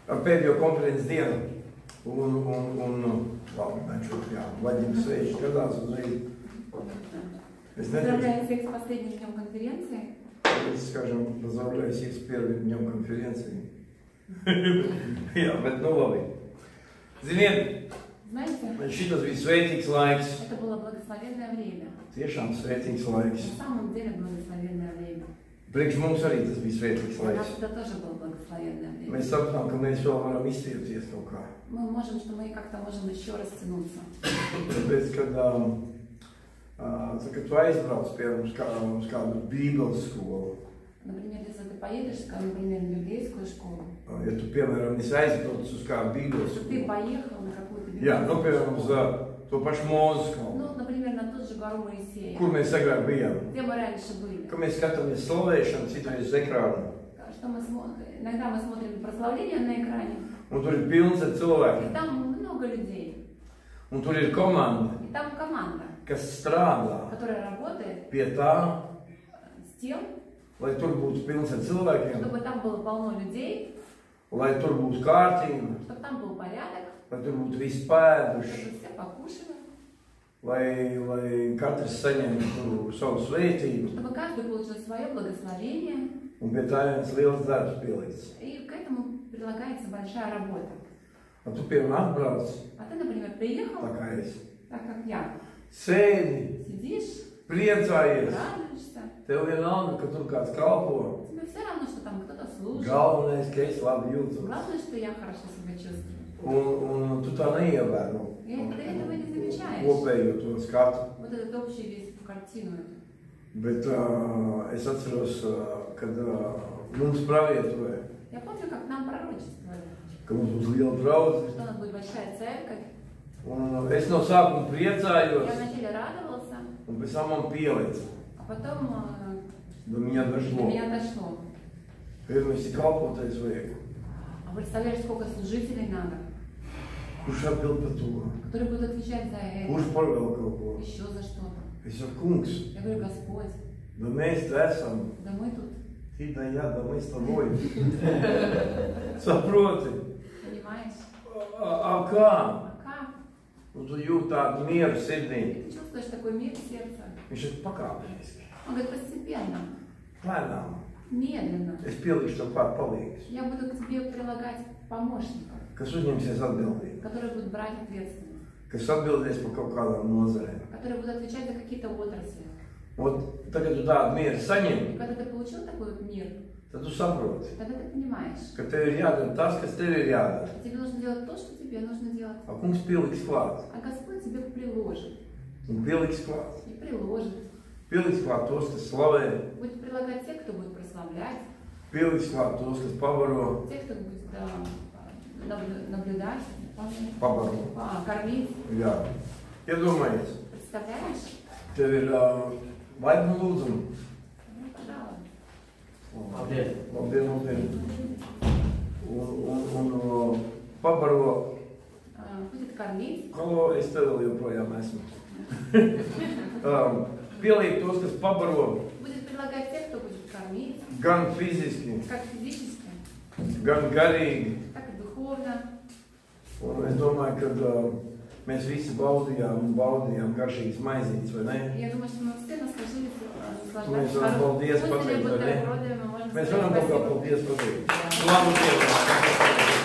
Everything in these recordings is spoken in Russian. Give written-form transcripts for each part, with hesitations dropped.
Ar pēdējo konferences dienu, Вадим Свеич, gadās uzreiz. Поздравляю всех с последним днем конференции. Скажем, поздравляю всех с первым днем конференции. Jā, bet nu labi. Ziniet, šitas bija svētīgs laiks. Это было благословенное время. Tiešām svētīgs laiks. На самом деле благословенное время. Priekš mums arī tas bija svētīgs У нас laiks. это тоже было благословенное время. Mēs sapratām, ka mēs vēl varam iztiepties kaut kā. Мы можем, что мы как-то можем еще растянуться. Tāpēc, kad tu aizbrauc piemēram uz kādu bībeles skolu, Например, если ты поедешь, например, в библейскую школу, ja tu, piemēram, esi aizbraucis uz kādu bībeles что skolu, ты поехал на какую-то jā, библейскую nu, piemēram, uz to pašu Mūzes skolu, Ну, например, на тот же гору Моисея, kur mēs agrāk bijām, где мы раньше были. ka mēs skatāmies slavēšanu citreiz uz ekrānu, Что мы иногда мы смотрим прославление на экране, un tur ir pilns ar и cilvēkiem, там много людей, un tur ir komanda, и там команда, kas strādā которая работает pie tā, с тем, lai tur būtu pilns ar cilvēkiem, чтобы там было полно людей, lai tur būtu kārtība, чтобы там был porядок, lai tur būtu visi pēduši, чтобы все покушали, lai katrs saņemtu savu svētību, чтобы каждый получил свое благословение, un pie tā ir viens liels darbs pielikts. и к этому прилагается большая работа. Un tu piemēram atbrauc, А ты, например, приехал, tā kā es, так как я, sēdi, сидишь, priecājies, радуешься, tev vienalga, ka tur kāds kalpo, тебе все равно, что там кто-то служит. galvenais, ka es labi jūtos. Главное, что я хорошо себя чувствую. Un tu tā neievēro И ты этого не замечаешь. kopējo to skatu. Вот этот общий весь картину эту. Bet es atceros, kad mums pravietoja, Я помню, как нам пророчествовали, ka mums būs liela draudze. что у нас будет большая церковь. Un es no sākuma priecājos, Я вначале радовался, un pēc tam man pielica. а потом Do меня до дошло. меня дошло. Pirmais ir kalpotais vajag. А представляешь, сколько служителей надо, Kurš atbild par to? которые будут отвечать за это, Kurš pavēl kaut ko? еще за что-то. Es saku, kungs, Я говорю, Господь, da mēs te esam. да мы тут, Ты, да я, да мы с тобой. Saproti? понимаешь, A kā? а как? Un tu jūti tādu mieru sirdī. Ты чувствуешь такой мир в сердце. Viņš ir pakāpeniski. Он говорит, постепенно, Lēnām. медленно. Es pielikšu tev kādu palīgs, Я буду к тебе прилагать помощников, kas uzņemsies atbildību, которые будут брать ответственность, kas atbildēs par kaut kādām nozarēm. которые будут отвечать за какие-то отрасли. Un tagad tu tādu mieru saņem, И когда ты получил такой вот мир, tad tu saproti, тогда ты понимаешь, ka tev ir jādara tas, kas tev ir jādara. тебе нужно делать то, что тебе нужно делать, A kungs pieliks klāt. а Господь тебе приложит. Un pieliks klāt. И приложит. Pieliks klāt tos, kas slavē. Будет прилагать тех, кто будет прославлять, Pieliks klāt tos, kas pabaro. тех, кто будет наблюдать, Pabaro. кормить. Jā. Iedomājies, Представляешь? tev ir laipni lūdzumi. Ну, пожалуйста. Labdien. Labdien, labdien. Un pabaro. Будет кормить. Halo, es te vēl joprojām esmu. Pieliek tos, kas pabaro. Будет предлагать тех, кто будет кормить, Gan fiziski, как физически, gan garīgi. так и духовно. Un es domāju, ka mēs visi baudījām garšīgas maizītes, vai ne? Я думаю, что мы все насладились, Mēs varam paldies pateikt, vai ne? Mēs varam kaut kā paldies pateikt. Labu dienu!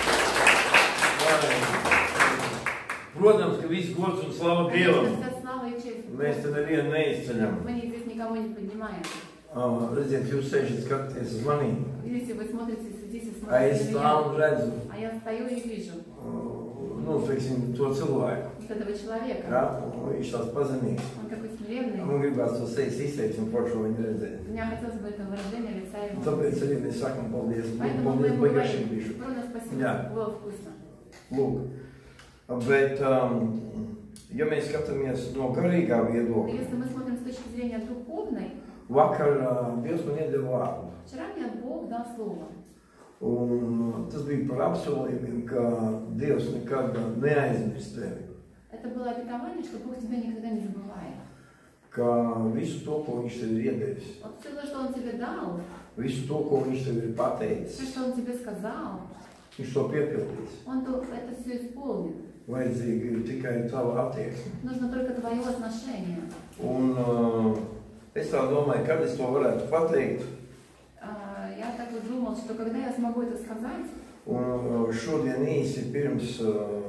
Protams, ka viss gods un slava Dievam. Mēs te nevienu neizceļam. Мы здесь никого не поднимаем. Redziet, jūs sēžat skatāties uz manī. Видите, вы смотрите, сидите, A es смотрите на stāvu un меня, redzu, а я стою и вижу teiksim, to cilvēku. вот этого человека. Ja? Viņš tāds pazemīgs. Он такой смиренный. Man gribās to sejas izteikt un foršo viņu redzēt. Мне хотелось бы это выражение лица его. Tāpēc arī mēs sakam paldies. Поэтому мы Paldies, ему baigašīgi говорим, bišu. огромное спасибо, Jā. было вкусно. Lūk. Bet, ja mēs skatāmies no garīgā viedokļa, Если мы смотрим с точки зрения духовной, vakar Dievs man iedeva vārdu. вчера мне Бог дал слово. Un tas bija par apsolījumiem, ka Dievs nekad neaizmirs tevi. Это было обетование, что Бог тебя никогда не забывает. Ka visu to, ko viņš tev ir iedevis, Вот все то, что Он тебе дал, visu to, ko viņš tev ir все, pateicis, что Он тебе сказал, Viņš to piepildīs. Он это все исполнит. Vajadzīga ir tikai tava attieksme. Нужно только твое отношение. Un es tā domāju, kad es to varētu pateikt. Я так вот думал, что когда я смогу это сказать. Un šodien īsi pirms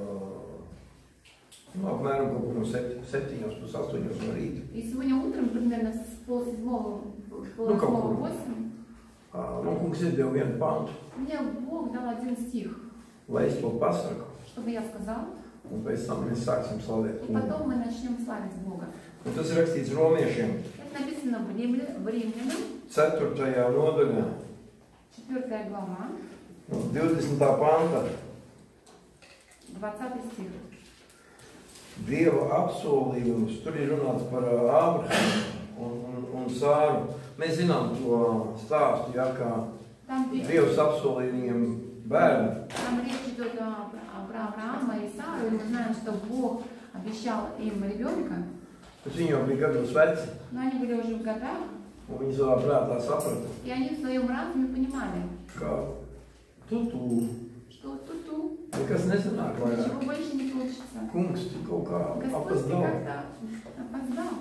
apmēram kaut kur no 7:30 no rīta. И сегодня утром, примерно с 7:30-8. Kungs iedeva vienu pantu. Мне Бог дал один стих. Lai es to pasaku. Чтобы я сказал. Un pēc tam mēs sāksim slavēt. И потом мы начнем славить Бога. Un tas ir rakstīts Romiešiem. Это написано в Римлянам. 4. nodaļā. 4 глава. 20. panta. 20 стих. Dieva apsolījums. Tur ir runāts par Ābrahāmu un Sāru. Mēs zinām to stāstu, ja, kā Dievs apsolīja viņiem bērnu. Там речь идет про Авраама и Сару, и мы знаем, что Бог обещал им ребенка. Bet viņi jau bija gados veci. Но они были уже в годах. Un viņi savā prātā saprata. И они в своем разуме понимали. Kā tu. Что ту-ту. Nekas nesanāk vairāk. Ничего больше не получится. Kungs, tu kaut kā Господь, ты apasdal. как-то опоздал.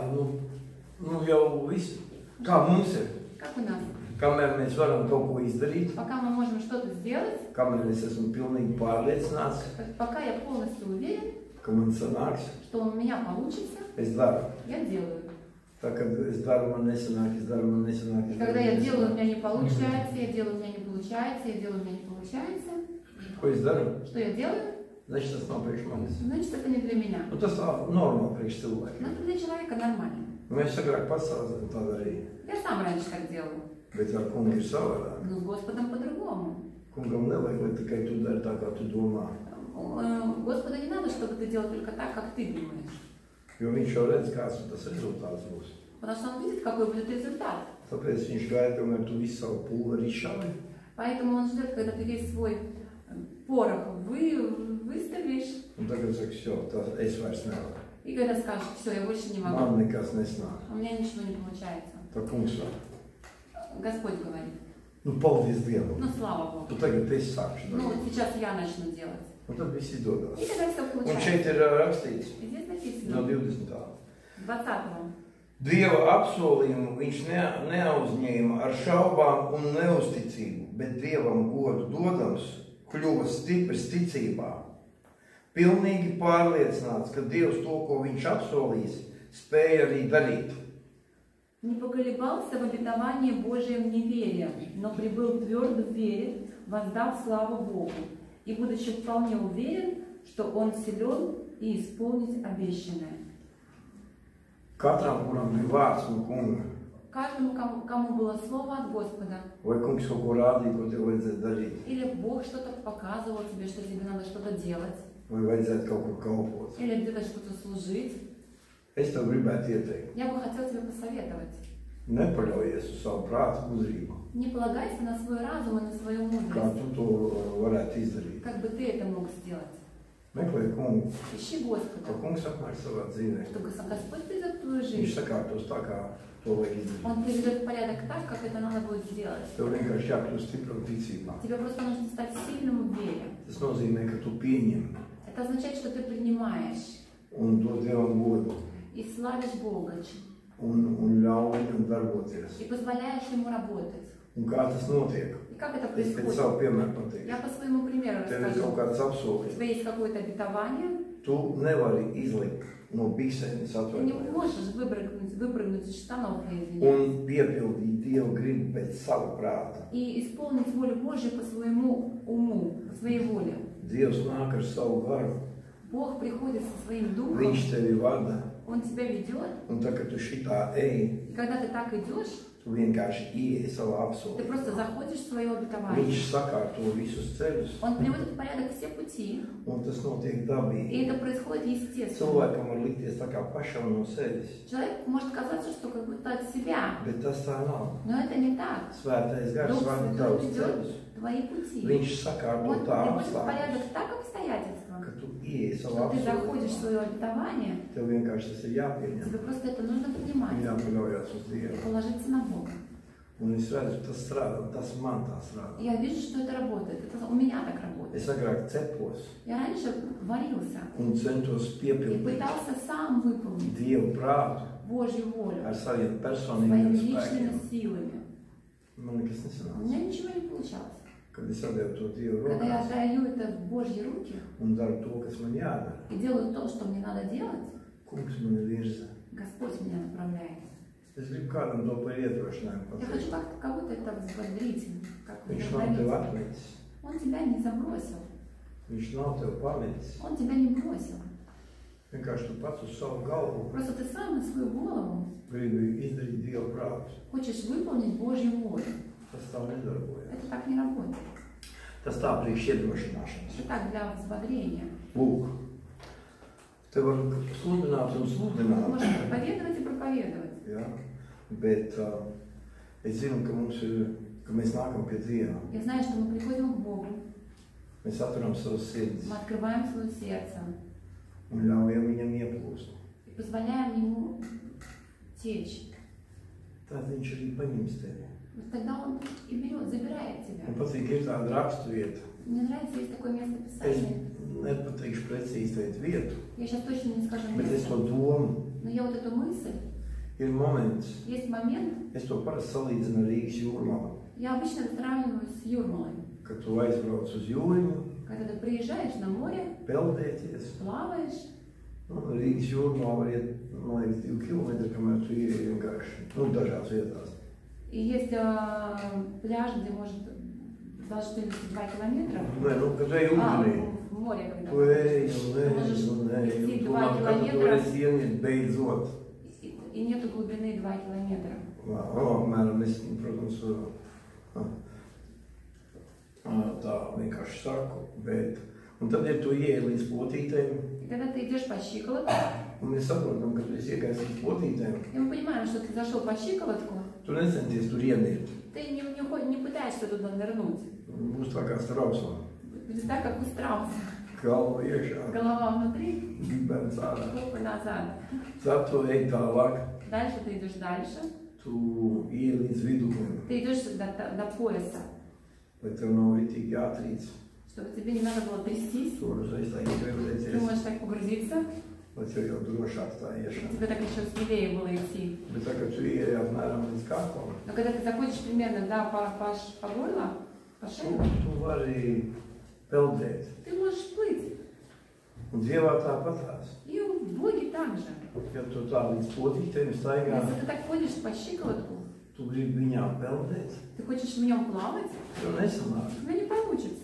Jā, jau viss. Kā mums ir? Как у нас? Kamēr mēs varam kaut ko izdarīt, Пока мы можем что-то сделать, kamēr es esmu pilnīgi pārliecināts, пока я полностью уверен, ka man sanāks, что у меня получится, es daru. я делаю. Tā, kad es daru, man nesanāk, es daru, man nesanāk. И когда я делаю, у меня не получается, я делаю, у меня не получается, я делаю, у меня не получается. Ko es daru? Что я делаю? Значит, tas nav priekš manis. Значит, это не для меня. Tas tā normāli priekš cilvēkiem. Но это для человека нормально. Mēs agrāk pats tā darījām. Я сам раньше так делал. Bet ar kungu ir savādāk. Но с Господом по-другому. Kungam nevajag, lai tikai tu dari tā, kā tu domā. Господу не надо, чтобы ты делал только так, как ты думаешь. Jo viņš jau redz, kāds tas rezultāts būs. Потому что он видит, какой будет результат. Tāpēc viņš gaida, kamēr tu visu savu pulveri izšauji. Поэтому он ждет, когда ты весь свой порох выставишь. Un tagad saka, jo, tā es vairs nevaru. И когда скажешь, все, я больше не могу. Man nekas nesnāk. У меня ничего не получается. Tā kungs var. Господь говорит. Paldies Dievam. Ну, слава Богу. Tu tagad es sākšu Ну, darīt. вот сейчас я начну делать. Un tad viss izdodās. И тогда все Un получается. šeit ir rakstīts И здесь написано. no 20. 20-го. Dieva apsolījumu viņš neuzņēma ar šaubām un neusticību, bet Dievam godu dodams kļuva stiprs ticībā. Pilnīgi pārliecināts, ka Dievs to, ko viņš apsolījis, spēja arī darīt. Не поколебался в обетовании Божьем неверия, но прибыл твердо в вере, воздав славу Богу, и будучи вполне уверен, что Он силен и исполнить обещанное. Katram, kuram bija vārds no kunga, Каждому, кому было слово от Господа, vai kungs kaut ko rādīja, ko tev vajadzētu darīt, или Бог что-то показывал тебе, что тебе надо что-то делать, vai vajadzētu kaut kur kalpot. или где-то что-то служить, Es tev gribētu ieteikt, я бы хотела тебе посоветовать. nepaļaujies uz savu prātu gudrību, Не полагайся на свой разум и на свою kā мудрость, tu to varētu izdarīt. как бы ты это мог сделать. Meklē kungu, Ищи ka Господа, kungs apmēr savā dzīvē. что Господь придет в твою Viņš жизнь. sakārtos tā, kā to vajag izdarīt. Он приведет в порядок так, как это надо будет сделать. Tev vienkārši jākļūst stipram ticībā. Тебе просто нужно стать sильным в вере. Tas nozīmē, ka tu pieņem Это означает, что ты принимаешь un dod Dievam godu и славишь Бога, un ļauj viņam darboties. и позволяешь Ему работать. Un kā tas notiek? И как это Es pēc происходит? savu piemēru pateikšu. Я по своему примеру Tev ir расскажу. kaut kāds У apsolījums. тебя есть какое-то обетование, Tu nevari izlikt no bisenes ты не atvainojies можешь выпрыгнуть из штанов, извиняюсь, un piepildīt Dievu gribu pēc sava prāta. и исполнить волю Божью по своему уму, по своей воле. Dievs nāk ar savu garu. Бог приходит со своим духом, Viņš tevi vada. Он тебя ведет, Un tā, kad tu šitā ej, и когда ты так idешь, tu vienkārši ieej savā ты apsolījumā. просто заходишь в свое обетование. Viņš sakārto visus ceļus, Он приводит в порядок все пути, un tas notiek и dabīgi. это происходит естественно. Cilvēkam var likties tā kā pašam no sevis, Человек может казаться, что как будто от себя, bet tas tā nav. но это не так. Svētais gars Дух vada Святой tavus ведет ceļus. твои пути. Viņš sakārto Он tā приводит в apstākļus, порядок так обстоятельства, ka tu ieej что savā ты заходишь в apsolījumā. свое обетование, Tev vienkārši tas ir jāpieņem. тебе просто это нужно Un принимать jāpaļaujas uz и Dievu. положиться на Бога. Un es redzu, tas strādā, tas man tā strādā. Я вижу, что это работает. Это у меня так работает. Es agrāk cepos Я раньше варился un centos и piepildīt пытался сам выполнить Dievu prātu Божью волю ar saviem своими personīgiem личными spēkiem. силами. Man nekas У nesanāca. меня ничего не получалось. Kad es atdevu to Dievu Когда я rokās отдаю это в Божьи руки un daru to, kas man jādara, и делаю то, что мне надо делать, Kungs mani virza. Господь меня направляет. Es gribu kādam to par iedrošinājumu Я хочу pateikt. как-то кого-то это взбодрить, как Viņš nav tev вдохновить. atmetis. Он тебя не забросил, Viņš nav tev pametis. он тебя не бросил. Vienkārši tu pats uz savu galvu Просто ты сам на свою голову gribi izdarīt Dievu prātu. хочешь выполнить Божью волю. Tas tā nedarbojas. Это так не работает. Tas tā priekš iedrošināšanas. Это так для взбодрения. Lūk, te var sludināt un Ты sludināt. можешь проповедовать и проповедовать. Ja? Bet es zinu, ka mēs nākam pie Dieva. Я знаю, что мы приходим к Богу, Mēs atveram savas sirdis мы открываем свое сердце un ļaujam viņam ieplūst. и позволяем Ему течь. Tad viņš arī paņems tevi. Вот тогда Он и берет, забирает тебя. Man patīk, ir tāda raksturvieta. Мне нравится, есть такое место Es Писания. nepateikšu precīzi teikt vietu, Я сейчас точно не скажу bet es to место. domu. Но я вот эту мысль, Ir moments, есть момент, es to parasti salīdzinu ar Rīgas jūrmalu. я обычно это сравниваю с Юрмалой. Kad tu aizbrauc uz jūriņu, Когда ты приезжаешь на море, peldēties, плаваешь, Rīgas jūrmā var iet, man liekas, 2 kilometri, kamēr tu ieej vienkārši, dažās vietās. и есть пляж, где может должны быть 2 километра. Nē, kad ej ūdenī, В moре, когда tu ej un ej, tu man kad tu esi ieniet beidzot. и нету глубины 2 километра. Apmēram es, protams, tā vienkārši saku, bet, un tad, ja tu ieej līdz potītēm, И когда ты идешь по щиколотку, un mēs saprotam, ka tu esi iegājis līdz potītēm, и мы понимаем, что ты зашел по щиколотку, tu necenties tur ieniet. ты не пытаешься туда нырнуть. Būs tā kā strausma. Будет так, как у страуса. Galva iekšā, Голова внутри, gibens ārā. попа назад. Tad tu ej tālāk, Дальше ты идешь дальше. tu ieej līdz viduklim, Ты идешь до пояса, lai tev nav ritīgi jātrīc. чтобы тебе не надо было трястись. Tur uzreiz tā Ты iekrēvlēties, можешь так погрузиться, lai tev jau drošāk tā iešana. тебе так еще смелее было идти. Bet tā, ka tu ieej apmēram līdz kaklam, Но когда ты заходишь примерно по горло, по шею, tu vari peldēt. ты можешь плыть. Un Dievā tāpatās. И в Боге так же. Ja tu tā līdz potītēm staigā, Если ты так ходишь по щиколотку, tu gribi viņām peldēt, ты хочешь в нем плавать, tev nesanāk. у тебя не получится.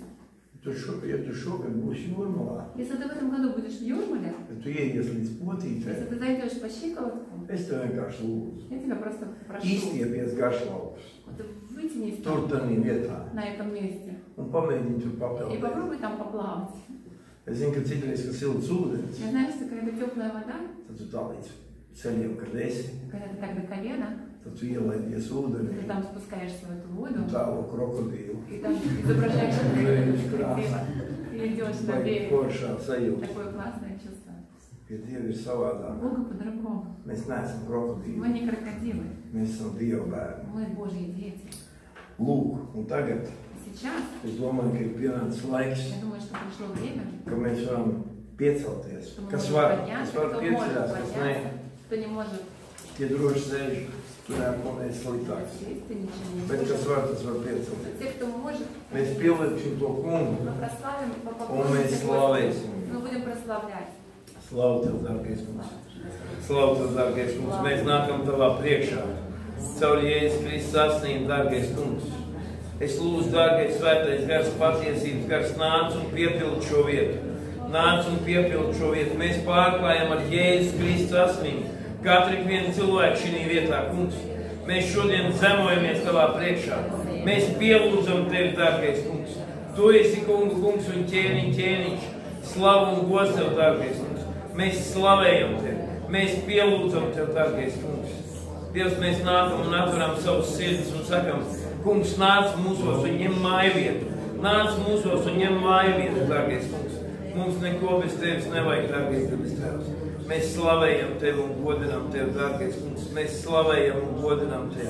Ja tu šogad būsi jūrmalā, Если ты в этом году будешь в Юрмале, ja tu ieies līdz если potītēm, ты зайдешь по щиколотку, es tev vienkārši lūdzu. я тебя просто прошу, Izstiepies garšlaukus, вот вытянись tur tādā vietā на этом месте un pamēģini tur и papeldēt. попробуй там поплавать. Es zinu, ka citreiz, kad silts ūdens, Я знаю, что когда теплая вода, tad tu tā līdz ceļiem, kad esi, когда ты так до колена, tad tu ielaidies ūdenī ты там спускаешься в эту воду, un tālo krokodīlu. и там изображаешь красиво, и идешь на Vai берег. foršā sajūta. Такое классное чувство. Pie Dieva ir savādāk. Бога по-другому. Mēs neesam Мы krokodīli, не крокодилы, mēs esam Dieva bērni. мы Божьи дети. Lūk, un tagad Сейчас, es domāju, ka ir pienācis laiks, я думаю, что пришло время, ka mēs varam piecelties. что мы Kas можем var, подняться, kas var кто может pieceļās, kas ne. подняться, кто не может Tie droši sēž, tur neko mēs sliktāks. сесть, ты ничего не Bet kas можешь. var, tas var piecelties. Те, кто может, Mēs pielieksim to kungu мы прославим, un mēs slavēsim. мы будем прославлять. Slavu Tev, dārgais kungs. Slavu Tev, dārgais kungs. Mēs nākam Tavā priekšā. Caur Jēzus Kristus asinīm, dārgais kungs. Es lūdzu, dārgais svētais gars, patiesības gars, nāc un piepild šo vietu. Nāc un piepild šo vietu. Mēs pārklājam ar Jēzus Kristus asinīm. Katru vienu cilvēku šī vietā, kungs. Mēs šodien zemojamies Tavā priekšā. Mēs pielūdzam Tevi, dārgais kungs. Tu esi kungu kungs un ķēniņš. Slavu un gods Tev, dārgais kungs. Mēs slavējam Tevi. Mēs pielūdzam Tev, dārgais kungs. Dievs, mēs nākam un atveram savus sirdis un sakam, kungs, nāc mūsos un ņem māju vietu. Nāc mūsos un ņem māju vietu, dārgais kungs. Mums neko bez Tevis nevajag, dārgais Tevis Tēvs. Mēs slavējam Tevi un godinām Tevi, dārgais kungs. Mēs slavējam un godinām Tevi.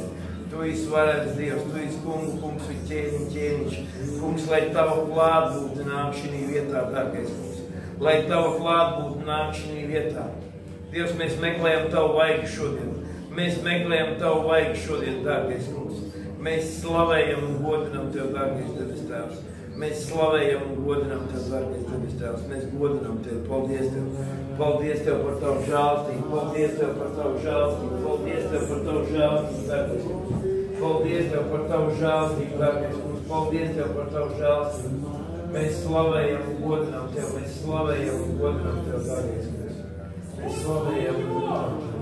Tu esi varens Dievs, Tu esi kungu, kungs un ķēniņš. Kungs, lai Tava klātbūtne nāk šī vietā, dārgais kungs. Lai Tava klātbūtne nāk šī vietā. Dievs, mēs meklējam Tavu vaigu šodien. Mēs meklējam Tavu vaigu šodien, dārgais kungs. Mēs slavējam un godinam Tev, dārgais debes Tēvs. Mēs slavējam un godinam Tev, dārgais debes Tēvs. Mēs godinam Tev. Paldies Tev. Paldies Tev par Tavu žēlstību. Paldies Tev par Tavu žēlstību. Paldies Tev par Tavu žēlstību, dārgais kungs. Paldies Tev par Tavu žēlstību, dārgais kungs. Paldies Tev par Tavu žēlstību. Mēs slavējam un godinam Tev. Mēs slavējam un godinam Tev, dārgais kungs. Mēs slavējam un godinam Tev.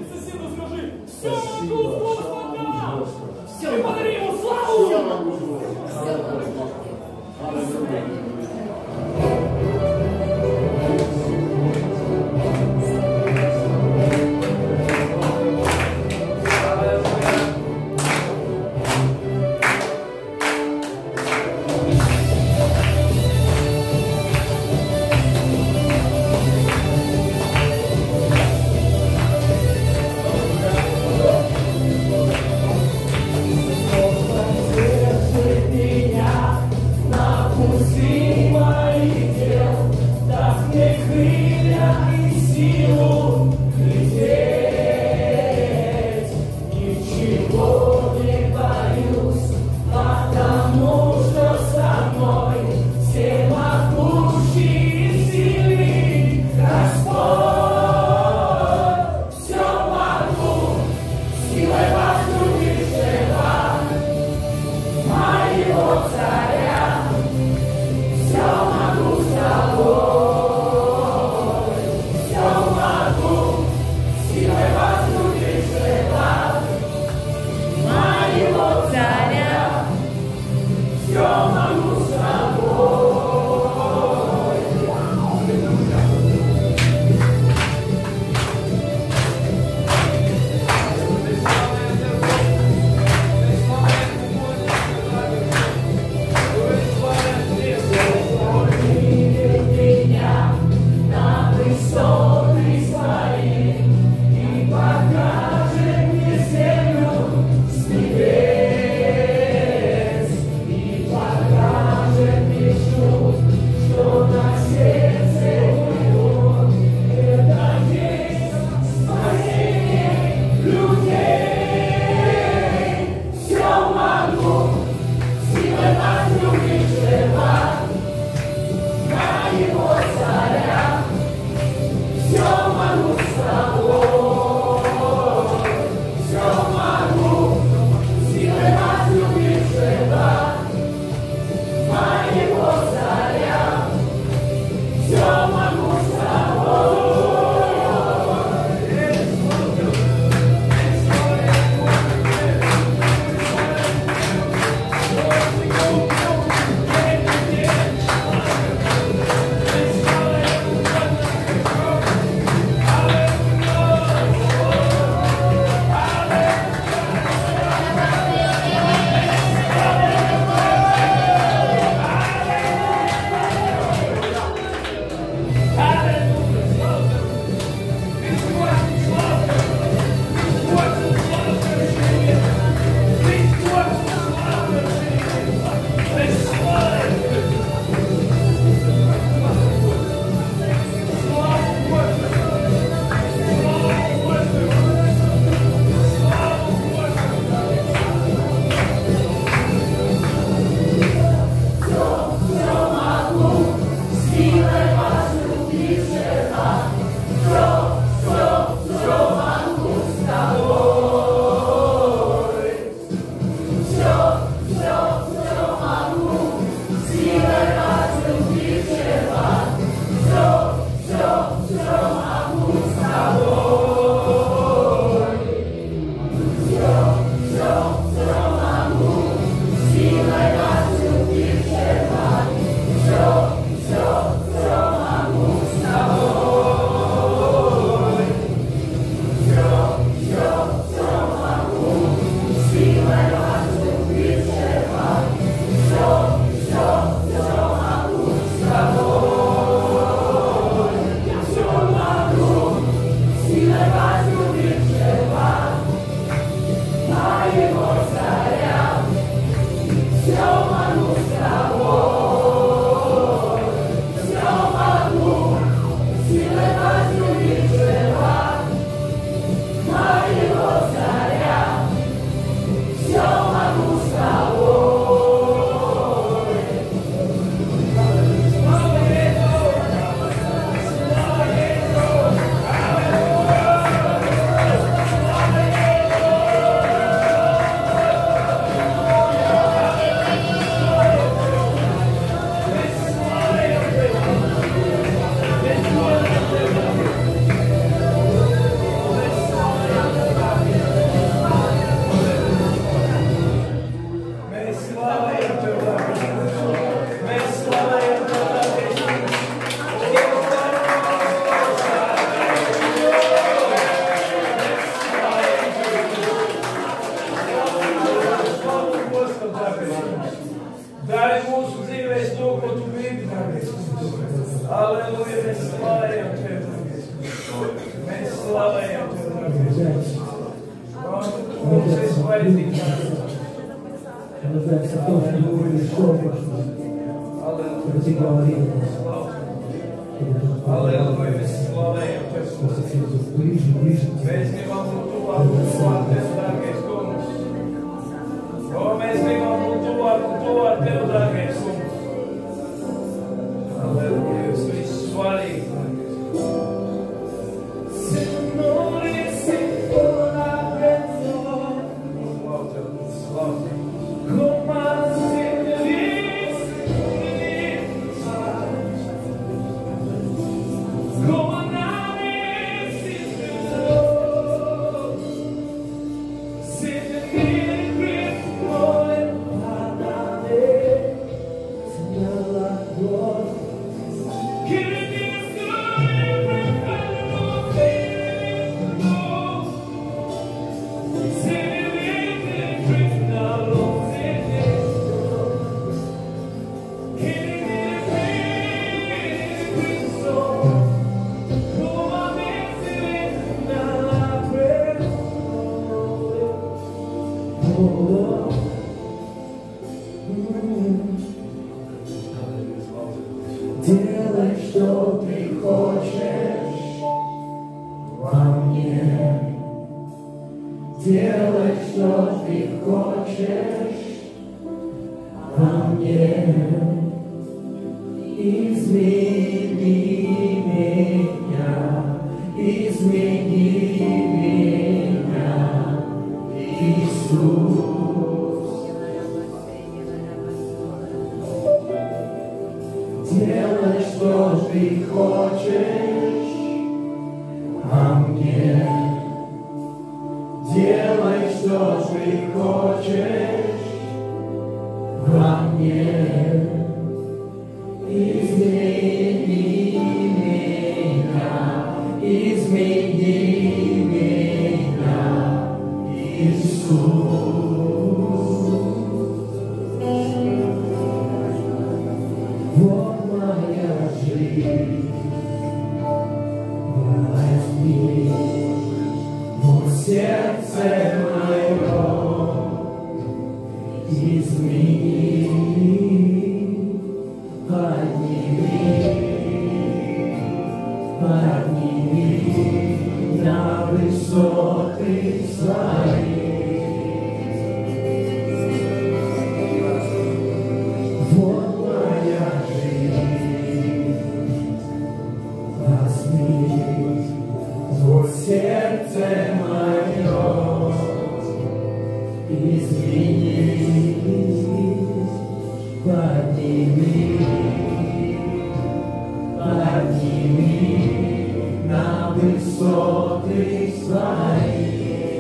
Все, подари ему славу! Yes, ko tu gribi, dārgais kungs. Aleluja, mēs slavējam Tevi. Mēs slavējam Tevi, dārgais kungs. Mums esi vajadzīgs. Aleluja, mēs slavējam Tevi. Mēs gribam būt tuvāk un tuvāk Tev, dārgais kungs. O, mēs gribam būt tuvāk un tuvāk Tev, dārgais kungs. Aleluja, Jūs viss svarīgi. Делай, что Ты хочешь во мне. Делай, что Ты хочешь во мне. Измени меня, Иисус. Делай, что Ты хочешь во мне. Делай, что Ты хочешь во мне. Измени меня, Иисус. Возьми в сердце мое, измени, подними на высоты свои. Вот моя жизнь. Возьми в сердце мое, измени, подними на высоты свои.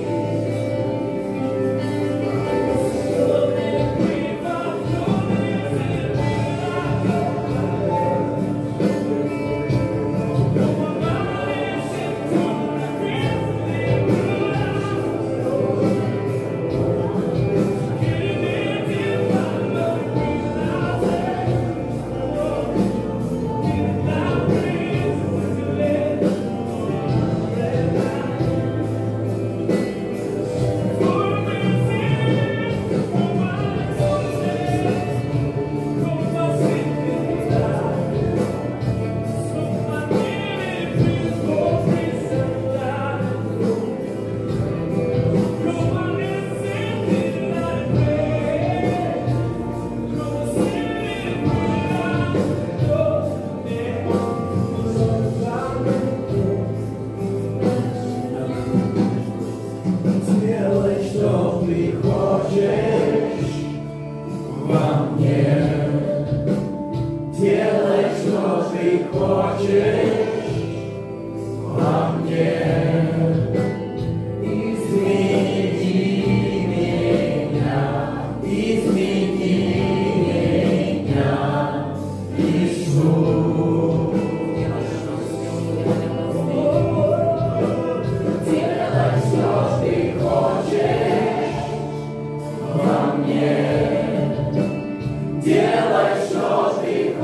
Делай, что Ты хочешь во мне. Делай, что Ты хочешь во мне. Измени меня, Иисус. Делай, что Ты хочешь во мне. Делай, что Ты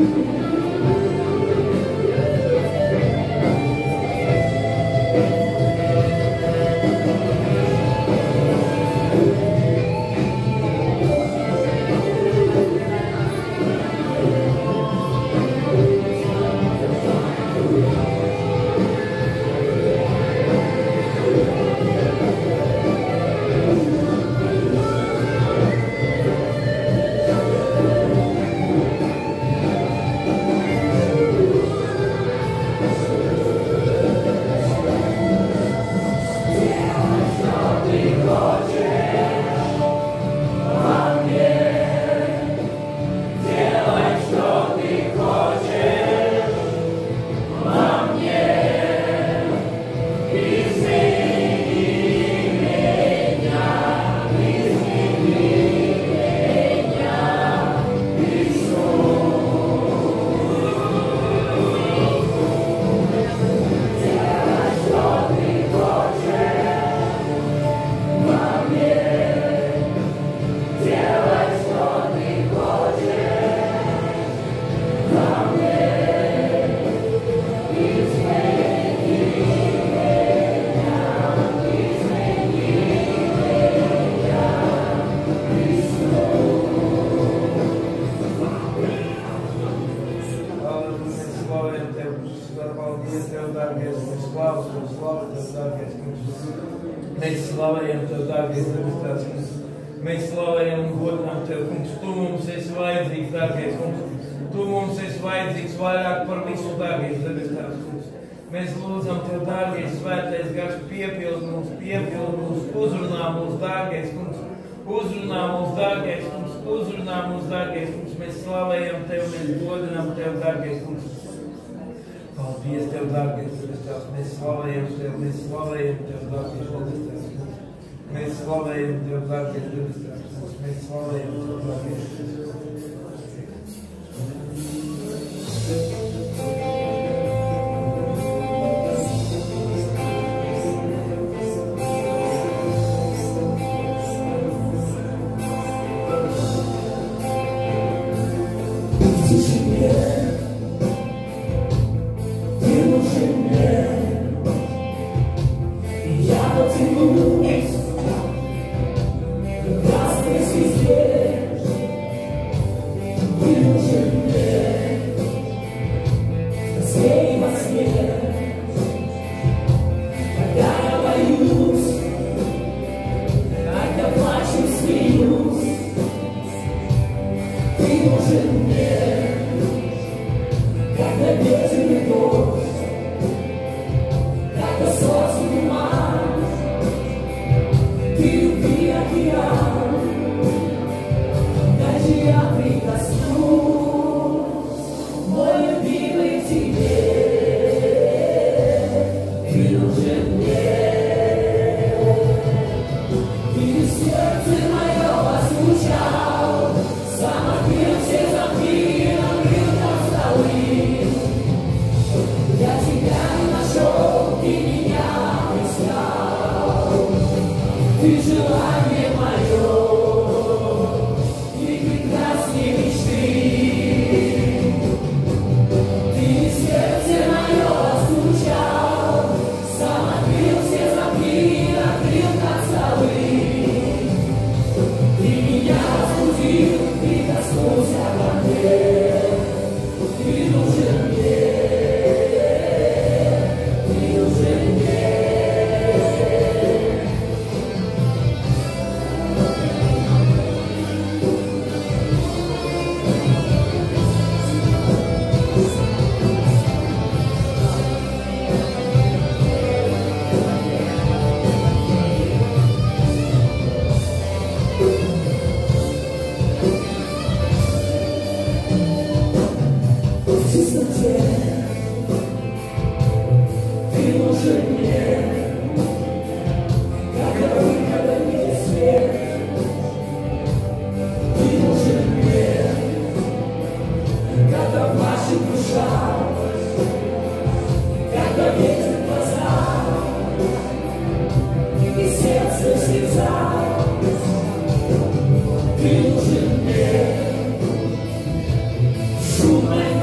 Mēs slavējam Tev, dārgais debes Tēvs, kungs. Mēs slavējam un godinām Tev, kungs. Tu mums esi vajadzīgs, dārgais kungs. Tu mums esi vajadzīgs vairāk par visu, dārgais debes Tēvs, kungs. Mēs lūdzam Tev, dārgais svētais gars, piepild mūs, uzrunā mūs, dārgais kungs. Uzrunā mūs, dārgais kungs, uzrunā mūs, dārgais kungs. Mēs slavējam Tev, mēs godinām Tev, dārgais kungs. Paldies Tev, dārgais debes Tēvs. Mēs slavējam Tev, dārgais debes Tēvs. Mēs slavējam Tev, dārgais debes Tēvs. Mēs slavējam Tev, dārgais debes Tēvs. Ты нужен мне, шум моей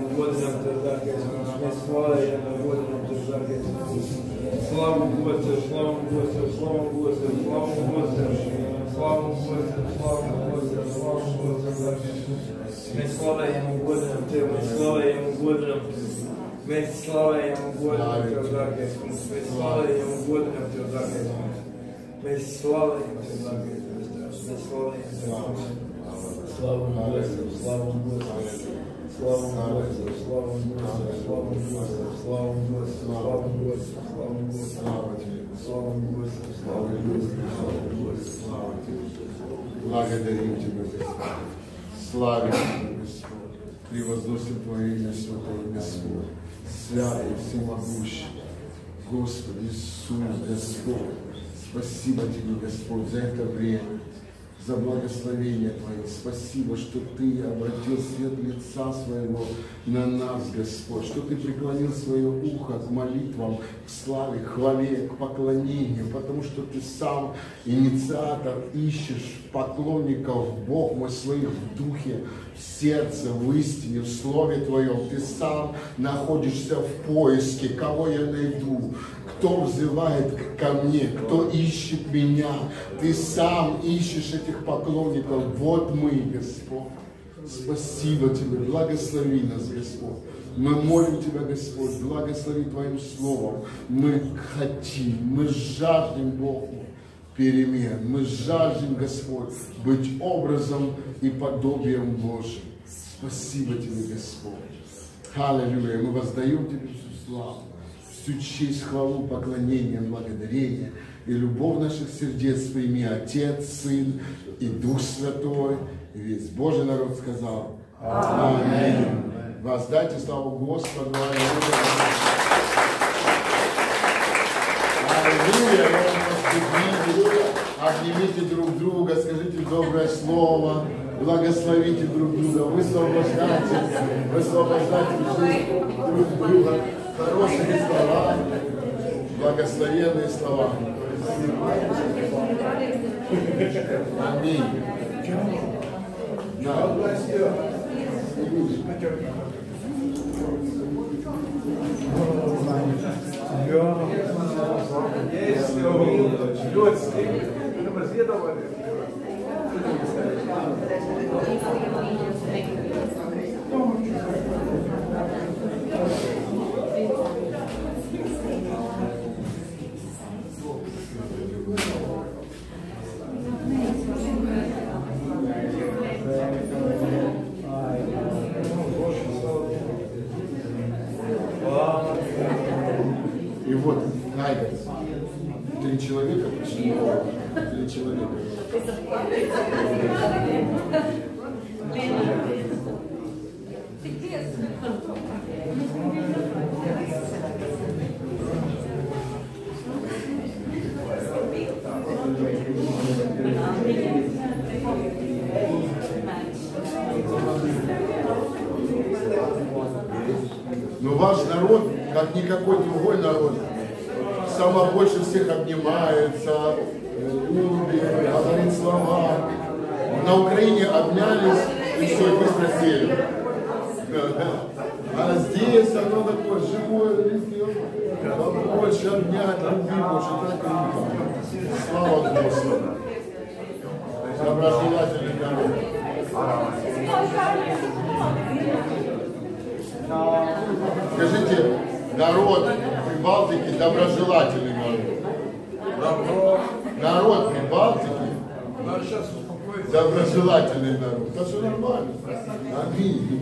godinam te, dārgais kungs, mēs slavējam un godinam te, dārgais kungs. Slavu Gosam, slavu Gosam, slavu Gosam, slavu Gosam, slavu Gosam, slavu Gosam, slavu Gosam, dārgais kungs. Mēs slavējam un godinam Tev, mēs slavējam un godinam Tev. Mēs slavējam un godinam Tev, dārgais kungs. Mēs slavējam un godinam Tev, dārgais kungs. Mēs slavējam Tev, dārgais kungs. Mēs slavējam Tev, kungs. Slavu un Gosam, slavu un Gosam. Slavu un Gosam, slavu un Gosam, slavu un Gosam, slavu un Gosam, slavu un Gosam, slavu un Gosam, slavu un Gosam, slavu un Gosam, слава Тебе. Благодарим Тебя, Господь. Славим Тебя, Господь. Превозносим Твое имя, Святое Господь. Святый, всемогущий. Господи Иисус, Господь. Спасибо Тебе, Господь, за это время, за благословение Твое. Спасибо, что Ты обратил свет лица Своего на нас, Господь, что Ты преклонил свое ухо к молитвам, к славе, к хвале, к поклонению, потому что Ты сам инициатор, ищешь поклонников, Бог мой, своих в духе, в сердце, в истине, в Слове Твоем. Ты сам находишься в поиске, кого я найду, кто взывает ко мне, кто ищет меня. Ты сам ищешь этих поклонников. Вот мы, Господь. Спасибо Тебе, благослови нас, Господь. Мы молим Тебя, Господь, благослови Твоим Словом. Мы хотим, мы жаждем, Бог мой, перемен. Мы жаждем, Господь, быть образом и подобием Божьим. Спасибо Тебе, Господь. Аллилуйя. Мы воздаем Тебе всю славу, всю честь, хвалу, поклонение, благодарение. И любовь наших сердец прими Отец, Сын и Дух Святой. И весь Божий народ сказал: Аминь. Воздайте славу Господу. Аллилуйя. Обнимите друг друга, скажите доброе слово, благословите друг друга, высвобождайте друг друга. Хорошие слова, благословенные слова. Аминь. Да. И вот, Найгер, 3 человека пришли. 3 человека. Но ваш народ, как никакой другой народ, самое больше всех обнимается, любит, говорит слова. На Украине обнялись и все, и быстро сели. А здесь оно такое живое, больше обнять, любви больше, так круто. Слава Господу. Доброжелательный народ. Скажите, народ Прибалтики доброжелательный народ. Народ Прибалтики доброжелательный народ. Это все нормально. Аминь.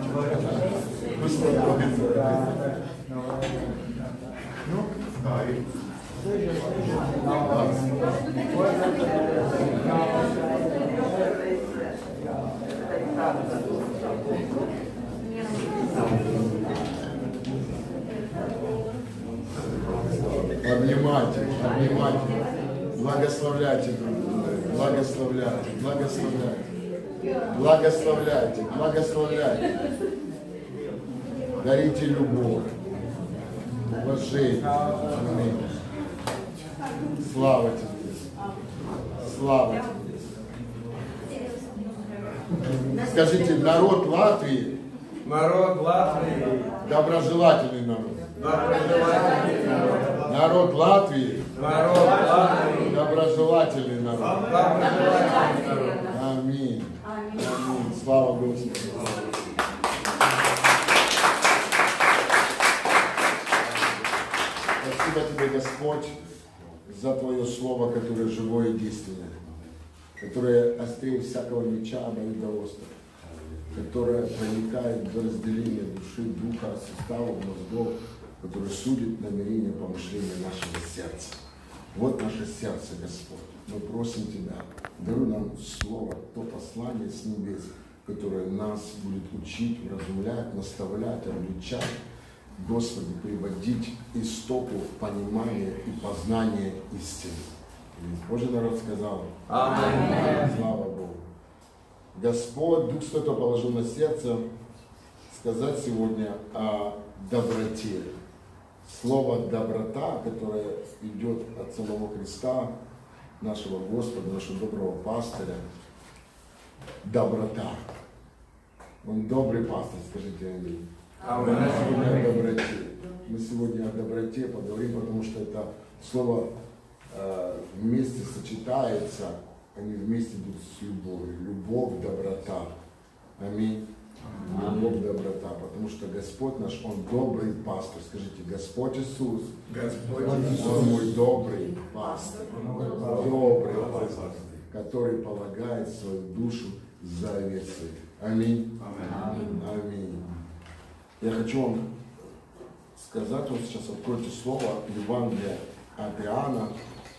Обнимайте, обнимайте, благословляйте друг друга, благословляйте, благословляйте, благословляйте, благословляйте, дарите любовь, уважение, аминь. Слава Тебе, слава Тебе. Скажите, народ Латвии Народ Латвии. Доброжелательный народ. Доброжелательный народ. Народ Латвии. Народ Латвии. Доброжелательный народ. Доброжелательный народ. Аминь. Аминь. Слава Господу. Спасибо тебе, Господь, за Твое Слово, которое живое и действенное, которое острее всякого меча обоюдоострого, которое проникает до разделения души, духа, суставов, мозгов, которое судит намерения, помышления нашего сердца. Вот наше сердце, Господь. Мы просим Тебя, даруй нам Слово, то послание с небес, которое нас будет учить, вразумлять, наставлять, обличать, Господи, приводить истоку понимания и познания истины. И Божий народ сказал: Аминь. Слава Богу. Господь, Дух Святой положил на сердце сказать сегодня о доброте. Слово «доброта», которое идет от самого Христа, нашего Господа, нашего доброго пастыря. Доброта. Он добрый пастырь, скажите аминь. Мы сегодня о доброте. Мы сегодня о доброте поговорим, потому что это слово вместе сочетается, они вместе идут с любовью. Любовь, доброта. Аминь. Любовь, доброта. Потому что Господь наш, Он добрый пастырь. Скажите: Господь Иисус, Он мой добрый пастырь. Добрый пастырь, который полагает свою душу за овец своих. Аминь. Аминь. Я хочу вам сказать, вот сейчас откройте слово Евангелие от Иоанна,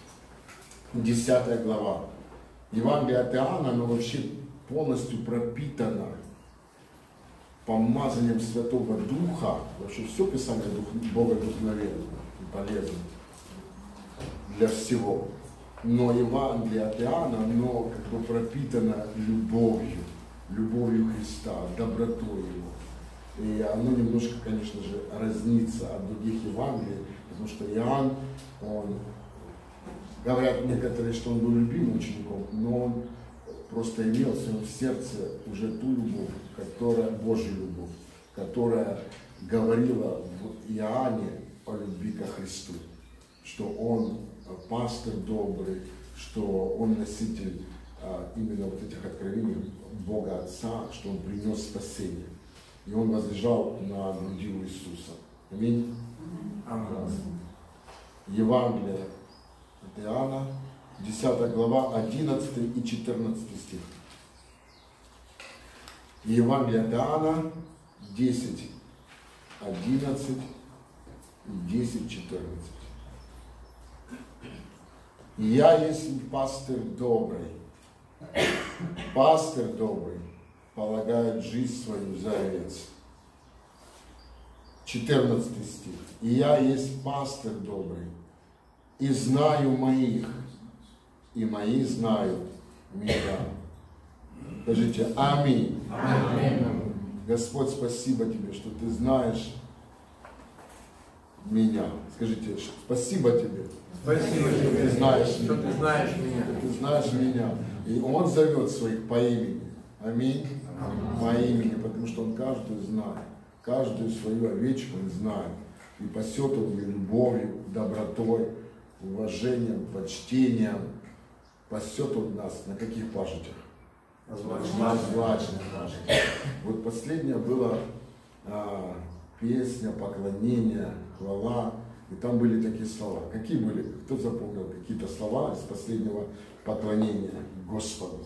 10 глава. Евангелие от Иоанна, оно вообще полностью пропитано помазанием Святого Духа. Вообще все Писание Бога вдохновенно и полезно для всего. Но Евангелие от Иоанна, оно как бы пропитано любовью Христа, добротой Его. И оно немножко, конечно же, разнится от других Евангелий, потому что Иоанн, он, говорят некоторые, что он был любимым учеником, но он просто имел в своем сердце уже ту любовь, которая, Божью любовь, которая говорила в Иоанне о любви ко Христу, что он пастырь добрый, что он носитель именно вот этих откровений Бога Отца, что он принес спасение. И он возлежал на груди у Иисуса. Аминь. Евангелие от Иоанна, 10 глава, 11 и 14 стих. Евангелие от Иоанна, 10, 11 и 10, 14. «Я есть пастырь добрый. Пастырь добрый полагает жизнь свою за овец». 14 стих. «И я есть пастырь добрый, и знаю моих, и мои знают меня». Скажите аминь. Аминь. Господь, спасибо Тебе, что Ты знаешь меня. Скажите: спасибо Тебе. Спасибо Тебе, Ты знаешь что меня. Ты знаешь меня. Ты знаешь меня. И Он зовет своих по имени. Аминь. По имени, потому что Он каждую знает. Каждую свою овечку Он знает. И пасет Он ее любовью, добротой, уважением, почтением. Пасет Он нас на каких пашетях? На злачных пашетях. Вот последняя была песня, поклонение, хвала. И там были такие слова. Какие были? Кто запомнил какие-то слова из последнего поклонения Господу?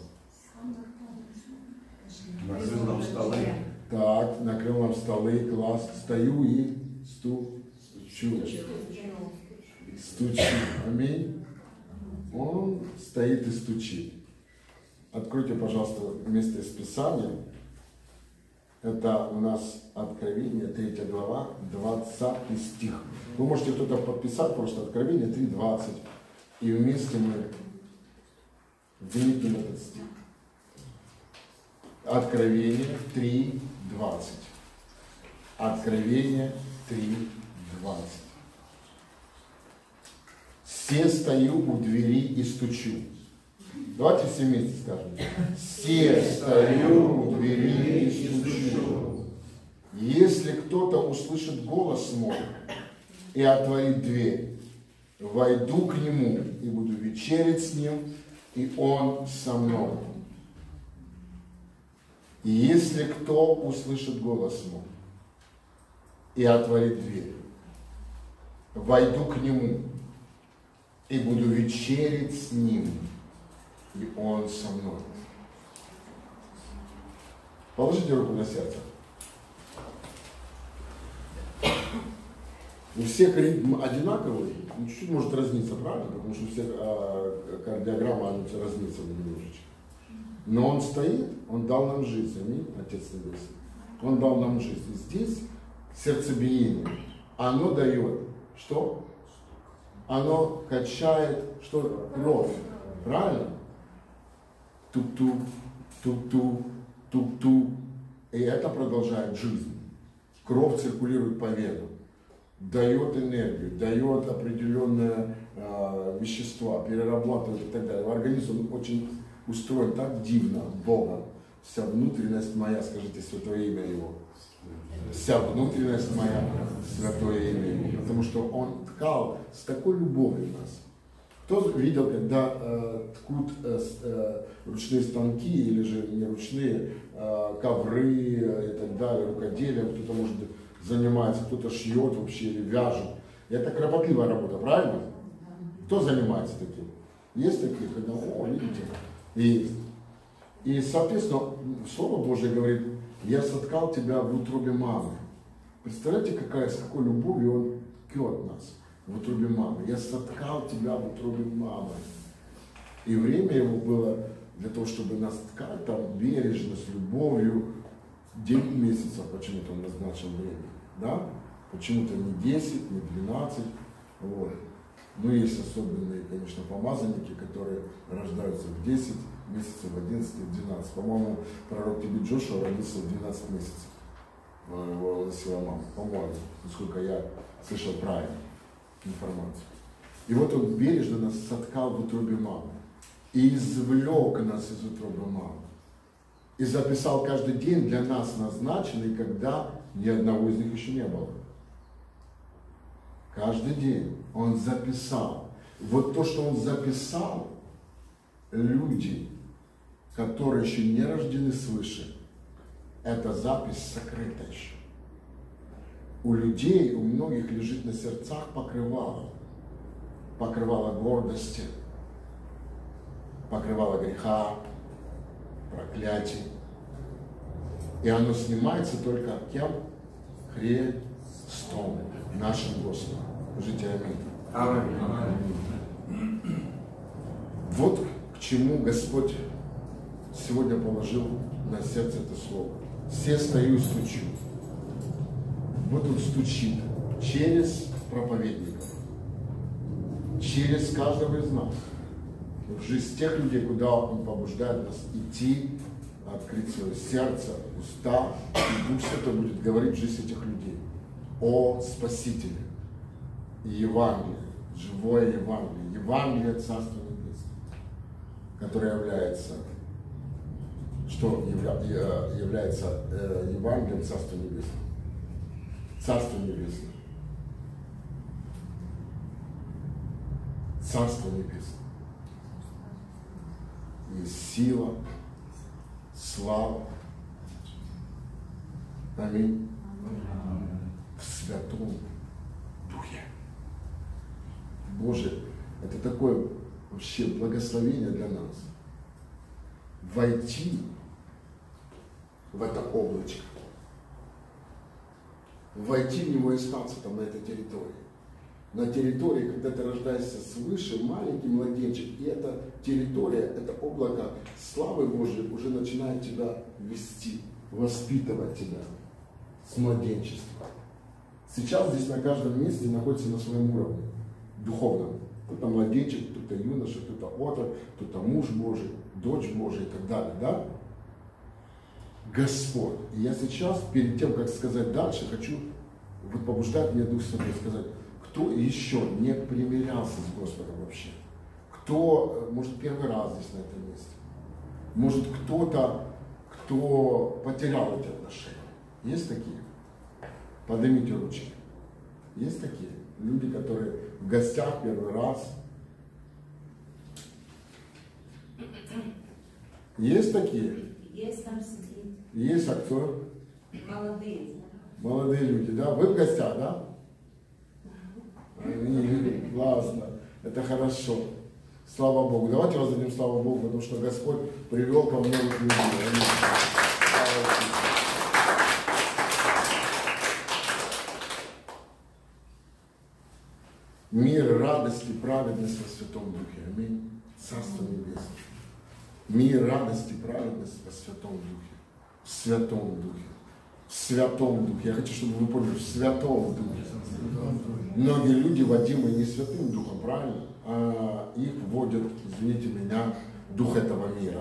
Накрыл нам столы. Так, накрыл нам столы, класс. Стою и стучу. Стучу. Аминь. Он стоит и стучит. Откройте, пожалуйста, место из Писания. Это у нас Откровение, 3 глава, 20 стих. Вы можете кто-то подписать просто Откровение 3:20. И вместе мы вникнем этот стих. Откровение 3:20. Откровение 3:20. «Се стою у двери и стучу». Давайте все вместе скажем. «Се стою у двери и стучу». Если кто-то услышит голос мой и отворит дверь, войду к нему и буду вечерять с ним, и он со мной. И если кто услышит голос мой и отворит дверь, войду к нему и буду вечерять с ним, и он со мной. Положите руку на сердце. У всех ритм одинаковый, чуть-чуть может разниться, правильно? Потому что у всех кардиограмма, она все разнится немножечко. Но он стоит, он дал нам жизнь, аминь, Отец Небесный. Он дал нам жизнь. И здесь сердцебиение, оно дает что? Оно качает что? Кровь, правильно? Тук-тук, тук-тук, тук-тук. И это продолжает жизнь. Кровь циркулирует по венам, дает энергию, дает определенные вещества, перерабатывает и так далее. Организм очень устроен так дивно Богом. Вся внутренность моя, скажите святое имя Его. Вся внутренность моя, святое имя Его. Потому что Он ткал с такой любовью нас. Кто видел, когда ткут ручные станки, или же не ручные, ковры и так далее, рукоделием, кто-то может занимается, кто-то шьет вообще или вяжет. И это кропотливая работа, правильно? Кто занимается таким? Есть такие, когда, о, видите? И соответственно, Слово Божие говорит, я соткал тебя в утробе мамы. Представляете, с какой любовью Он ткет нас в утробе мамы. Я соткал тебя в утробе мамы. И время Его было для того, чтобы нас ткать там бережно, с любовью, 9 месяцев почему-то Он назначил время. Да? Почему-то не 10, не 12. Вот. Но есть особенные, конечно, помазанники, которые рождаются в 10 месяцев, в 11, в 12. По-моему, пророк Тиби Джошуа родился в 12 месяцев. Его носила мама, по-моему, насколько я слышал правильно информацию. И вот Он бережно нас соткал в утробе мамы. И извлек нас из утробы мамы. И записал каждый день для нас назначенный, когда ни одного из них еще не было. Каждый день Он записал. Вот то, что Он записал, люди, которые еще не рождены свыше, эта запись сокрыта еще. У людей, у многих лежит на сердцах покрывало. Покрывало гордости, покрывало греха, проклятий. И оно снимается только кем? Христом, нашим Господом. Скажите аминь. Аминь. Вот к чему Господь сегодня положил на сердце это слово. Все стою и стучу. Вот Он стучит через проповедников, через каждого из нас, в жизнь тех людей, куда Он побуждает нас идти, открыть свое сердце, уста, и Дух Святой будет говорить в жизнь этих людей о Спасителе и Евангелии, живое Евангелие, Евангелие Царства Небесного, которое является, что является Евангелием Царства Небесного. Царство Небесное. Царство Небесное. И сила, слава. Аминь. В Святом Духе. Боже, это такое вообще благословение для нас. Войти в это облачко. Войти в него и остаться там на этой территории. На территории, когда ты рождаешься свыше, маленький младенчик, и эта территория, это облако славы Божией уже начинает тебя вести, воспитывать тебя с младенчества. Сейчас здесь на каждом месте находится на своем уровне, духовном. Кто-то младенчик, кто-то юноша, кто-то отрок, кто-то муж Божий, дочь Божия и так далее, да? Господь. И я сейчас, перед тем, как сказать дальше, хочу, вот побуждать меня Дух Святой сказать, кто еще не примирялся с Господом вообще? Кто, может, первый раз здесь на этом месте? Может, кто-то, кто потерял эти отношения? Есть такие? Поднимите ручки. Есть такие люди, которые в гостях первый раз? Есть такие? Есть там сидит. Есть, а кто? Молодые. Молодые люди, да? Вы в гостях, да? Классно. Это хорошо. Слава Богу. Давайте воздадим славу Богу, потому что Господь привел ко мне людей. Мир, радость и праведность во Святом Духе. Аминь. Царство Небесное. Мир, радость и праведность во Святом Духе. В Святом Духе. В Святом Духе. Я хочу, чтобы вы поняли, в Святом Духе. Многие люди водимы не Святым Духом, правильно? А их вводят, извините меня, дух этого мира.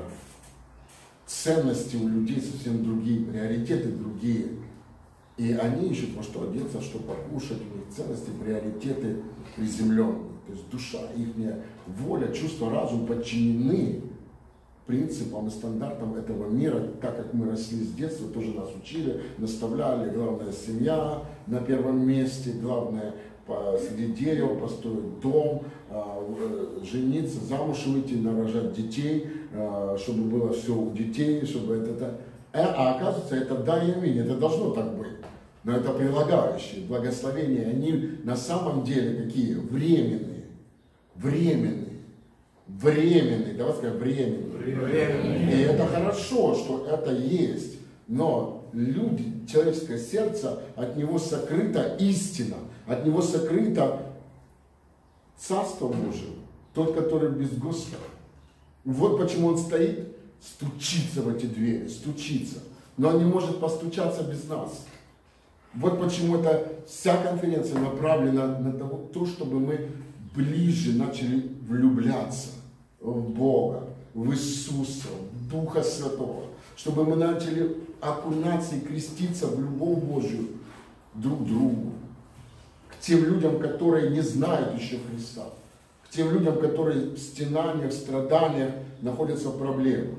Ценности у людей совсем другие, приоритеты другие. И они ищут во что одеться, что покушать, у них ценности, приоритеты приземленные. То есть душа, их воля, чувства, разум подчинены принципам и стандартам этого мира, так как мы росли с детства, тоже нас учили, наставляли, главное семья на первом месте, главное посадить дерево, построить дом, жениться, замуж выйти, нарожать детей, чтобы было все у детей, чтобы это. А оказывается, это да и аминь, это должно так быть. Но это прилагающие, благословения, они на самом деле какие? Временные. Временные. Временные. Давай скажем, временные. И это хорошо, что это есть. Но люди, человеческое сердце, от него сокрыта истина. От него сокрыто Царство Божие. Тот, который без Господа. Вот почему он стоит, стучится в эти двери, стучится. Но он не может постучаться без нас. Вот почему эта вся конференция направлена на то, чтобы мы ближе начали влюбляться в Бога, в Иисуса, в Духа Святого. Чтобы мы начали окунаться и креститься в любовь Божью друг к другу. К тем людям, которые не знают еще Христа. К тем людям, которые в стенаниях, в страданиях находятся в проблемах.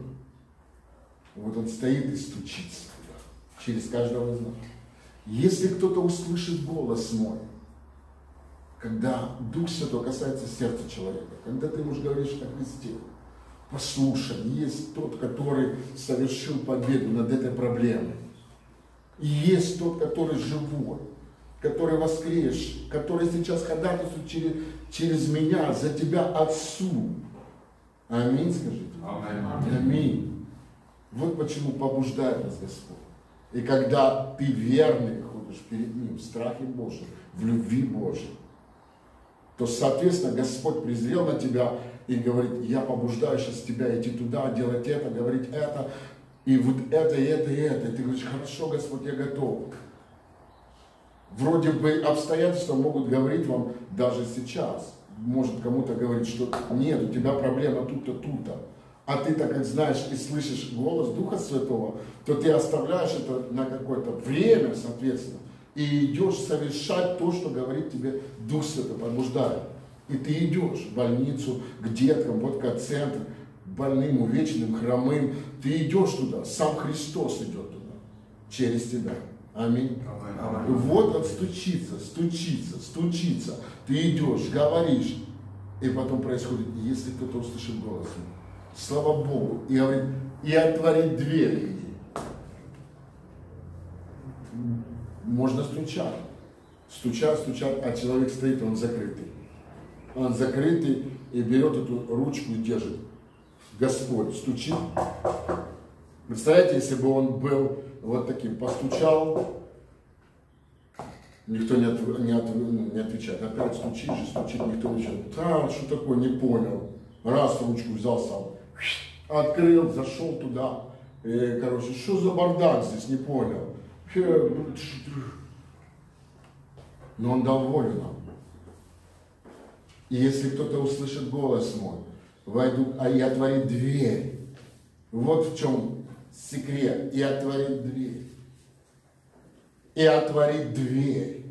Вот он стоит и стучится через каждого из нас. Если кто-то услышит голос мой, когда Дух Святой касается сердца человека, когда ты ему говоришь о Христе, послушай, есть тот, который совершил победу над этой проблемой. И есть тот, который живой, который воскрес, который сейчас ходатайствует через меня, за тебя Отцу. Аминь, скажите. Аминь. Аминь. Вот почему побуждает нас Господь. И когда ты верный ходишь перед Ним, в страхе Божьем, в любви Божьей, то, соответственно, Господь презрел на тебя и говорит: я побуждаю сейчас тебя идти туда, делать это, говорить это, и вот это, и это, и это. И ты говоришь: хорошо, Господь, я готов. Вроде бы обстоятельства могут говорить вам даже сейчас. Может кому-то говорить, что нет, у тебя проблема тут-то, тут-то. А ты, так как знаешь и слышишь голос Духа Святого, то ты оставляешь это на какое-то время, соответственно, и идешь совершать то, что говорит тебе Дух Святой, побуждает. И ты идешь в больницу, к деткам, вот к центру, больным, увечным, хромым. Ты идешь туда, сам Христос идет туда, через тебя. Аминь. Аминь. Вот он стучится, стучится, стучится. Ты идешь, говоришь, и потом происходит, если кто-то услышит голос, слава Богу, и говорит, и отворить двери. Можно стучать. Стучат, а человек стоит, он закрытый. Он закрытый и берет эту ручку и держит. Господь стучит. Представляете, если бы он был вот таким, постучал, никто не отвечает. Опять стучит, никто ничего. Да, что такое, не понял. Раз ручку взял сам, открыл, зашел туда. И, короче, что за бардак здесь, не понял. Но он дал волю нам. И если кто-то услышит голос мой, войду, и отворит дверь. Вот в чем секрет. И отворит дверь. И отворит дверь.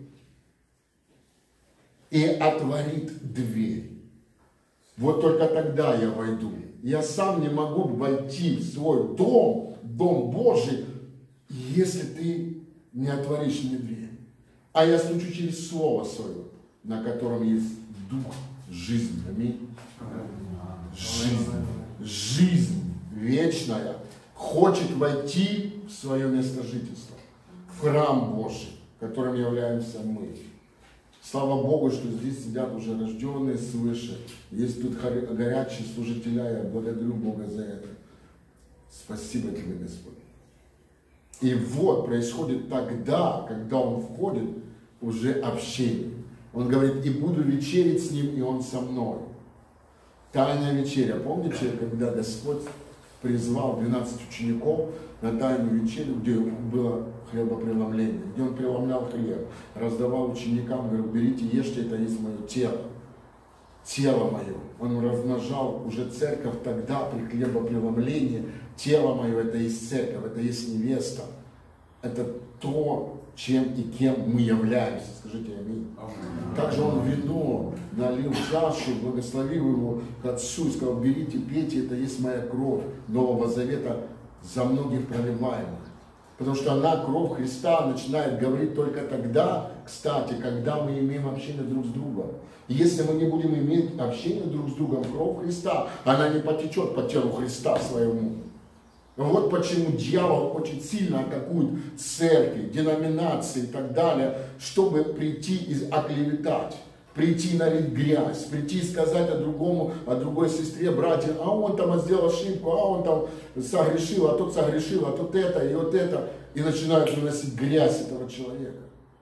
И отворит дверь. Вот только тогда я войду. Я сам не могу войти в свой дом, дом Божий, если ты не отворишь мне дверь. А я стучу через Слово Свое, на котором есть Дух жизни. Аминь. Жизнь. Жизнь вечная хочет войти в свое место жительства, в храм Божий, которым являемся мы. Слава Богу, что здесь сидят уже рожденные свыше. Есть тут горячие служителя, я благодарю Бога за это. Спасибо тебе, Господь. И вот происходит тогда, когда он входит, уже общение. Он говорит, и буду вечерить с ним, и он со мной. Тайная вечеря. Помните, когда Господь призвал 12 учеников на тайную вечерю, где было хлебопреломление, где он преломлял хлеб, раздавал ученикам, говорил, берите, ешьте, это есть мое тело. Тело мое. Он размножал уже церковь тогда при хлебопреломлении. Тело мое, это есть церковь, это есть невеста. Это то, чем и кем мы являемся. Скажите аминь. Также он вино налил чашу, благословил его к Отцу и сказал, берите, пейте, это есть моя кровь Нового Завета, за многих проливаемых. Потому что она, кровь Христа, начинает говорить только тогда, кстати, когда мы имеем общение друг с другом. И если мы не будем иметь общение друг с другом, кровь Христа, она не потечет по телу Христа своему. Вот почему дьявол очень сильно атакует церкви, деноминации и так далее, чтобы прийти и оклеветать, прийти налить грязь, прийти и сказать о другой сестре, братья, а он там сделал ошибку, а он там согрешил, а тот согрешил, а тут это и вот это, и начинают выносить грязь этого человека.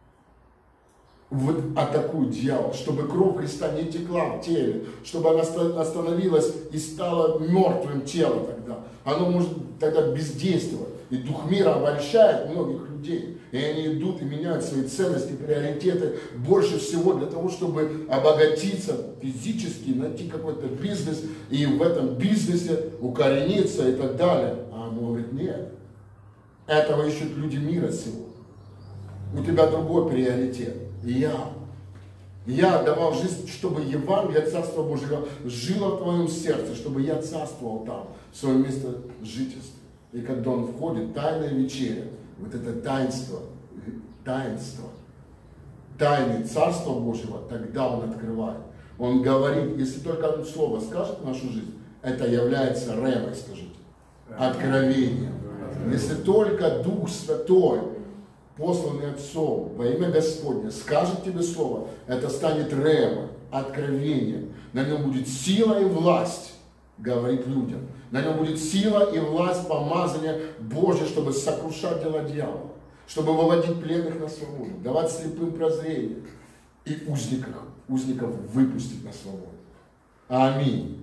Вот атакует дьявол, чтобы кровь Христа не текла в теле, чтобы она остановилась и стала мертвым телом тогда. Оно может тогда бездействовать. И дух мира обольщает многих людей. И они идут и меняют свои ценности, приоритеты больше всего для того, чтобы обогатиться физически, найти какой-то бизнес и в этом бизнесе укорениться и так далее. А он говорит, нет. Этого ищут люди мира сего. У тебя другой приоритет. И я давал жизнь, чтобы Евангелие Царства Божьего жило в твоем сердце, чтобы я царствовал там, в своем месте жительства. И когда он входит, тайная вечеря, вот это таинство, тайны Царства Божьего, тогда он открывает. Он говорит, если только одно слово скажет в нашу жизнь, это является ремой, скажите, откровением. Если только Дух Святой, посланный Отцом во имя Господне, скажет тебе слово, это станет рема, откровением. На нем будет сила и власть говорить людям. На нем будет сила и власть помазания Божье, чтобы сокрушать дела дьявола, чтобы выводить пленных на свободу, давать слепым прозрение и узников выпустить на свободу. Аминь.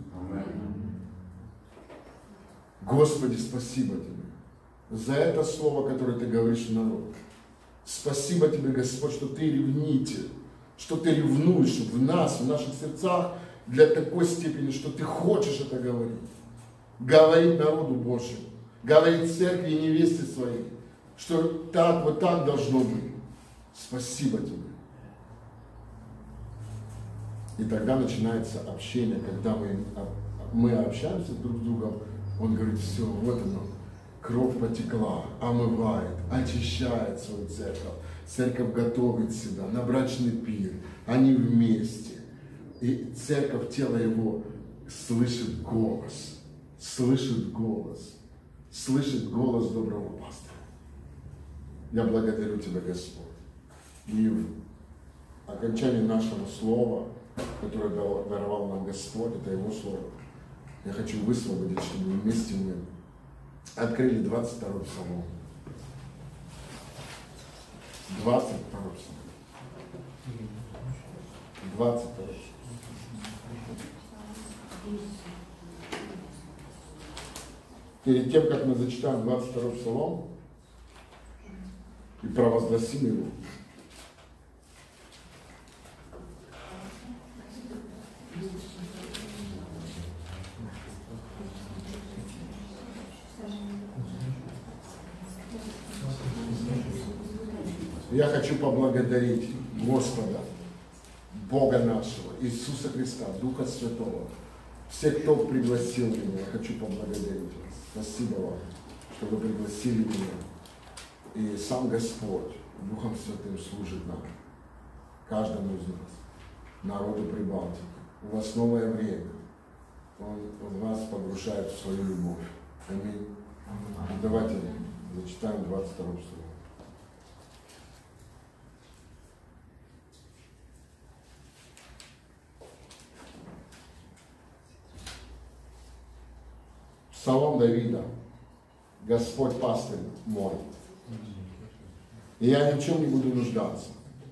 Господи, спасибо Тебе за это слово, которое Ты говоришь народу. Спасибо Тебе, Господь, что Ты ревнитель, что Ты ревнуешь в нас, в наших сердцах для такой степени, что Ты хочешь это говорить. Говорить народу Божьему, говорить церкви и невесте своей, что так, вот так должно быть. Спасибо Тебе. И тогда начинается общение, когда мы общаемся друг с другом, он говорит, все, вот оно. Кровь потекла, омывает, очищает свою церковь. Церковь готовит себя на брачный пир. Они вместе. И церковь, тело его, слышит голос. Слышит голос. Слышит голос доброго пастора. Я благодарю Тебя, Господь. И в окончании нашего слова, которое даровал нам Господь, это Его слово, я хочу высвободить, чтобы вместе мы открыли 22-й псалом. 22-й псалом. 22-й. Перед тем, как мы зачитаем 22-й псалом и провозгласим его, я хочу поблагодарить Господа, Бога нашего, Иисуса Христа, Духа Святого. Все, кто пригласил меня, я хочу поблагодарить вас. Спасибо вам, что вы пригласили меня. И сам Господь Духом Святым служит нам, каждому из нас, народу Прибалтики. У вас новое время. Он вас погружает в свою любовь. Аминь. Давайте зачитаем 22 псалом. Псалом Давида. Господь пастырь мой. И я ни в чем не буду нуждаться.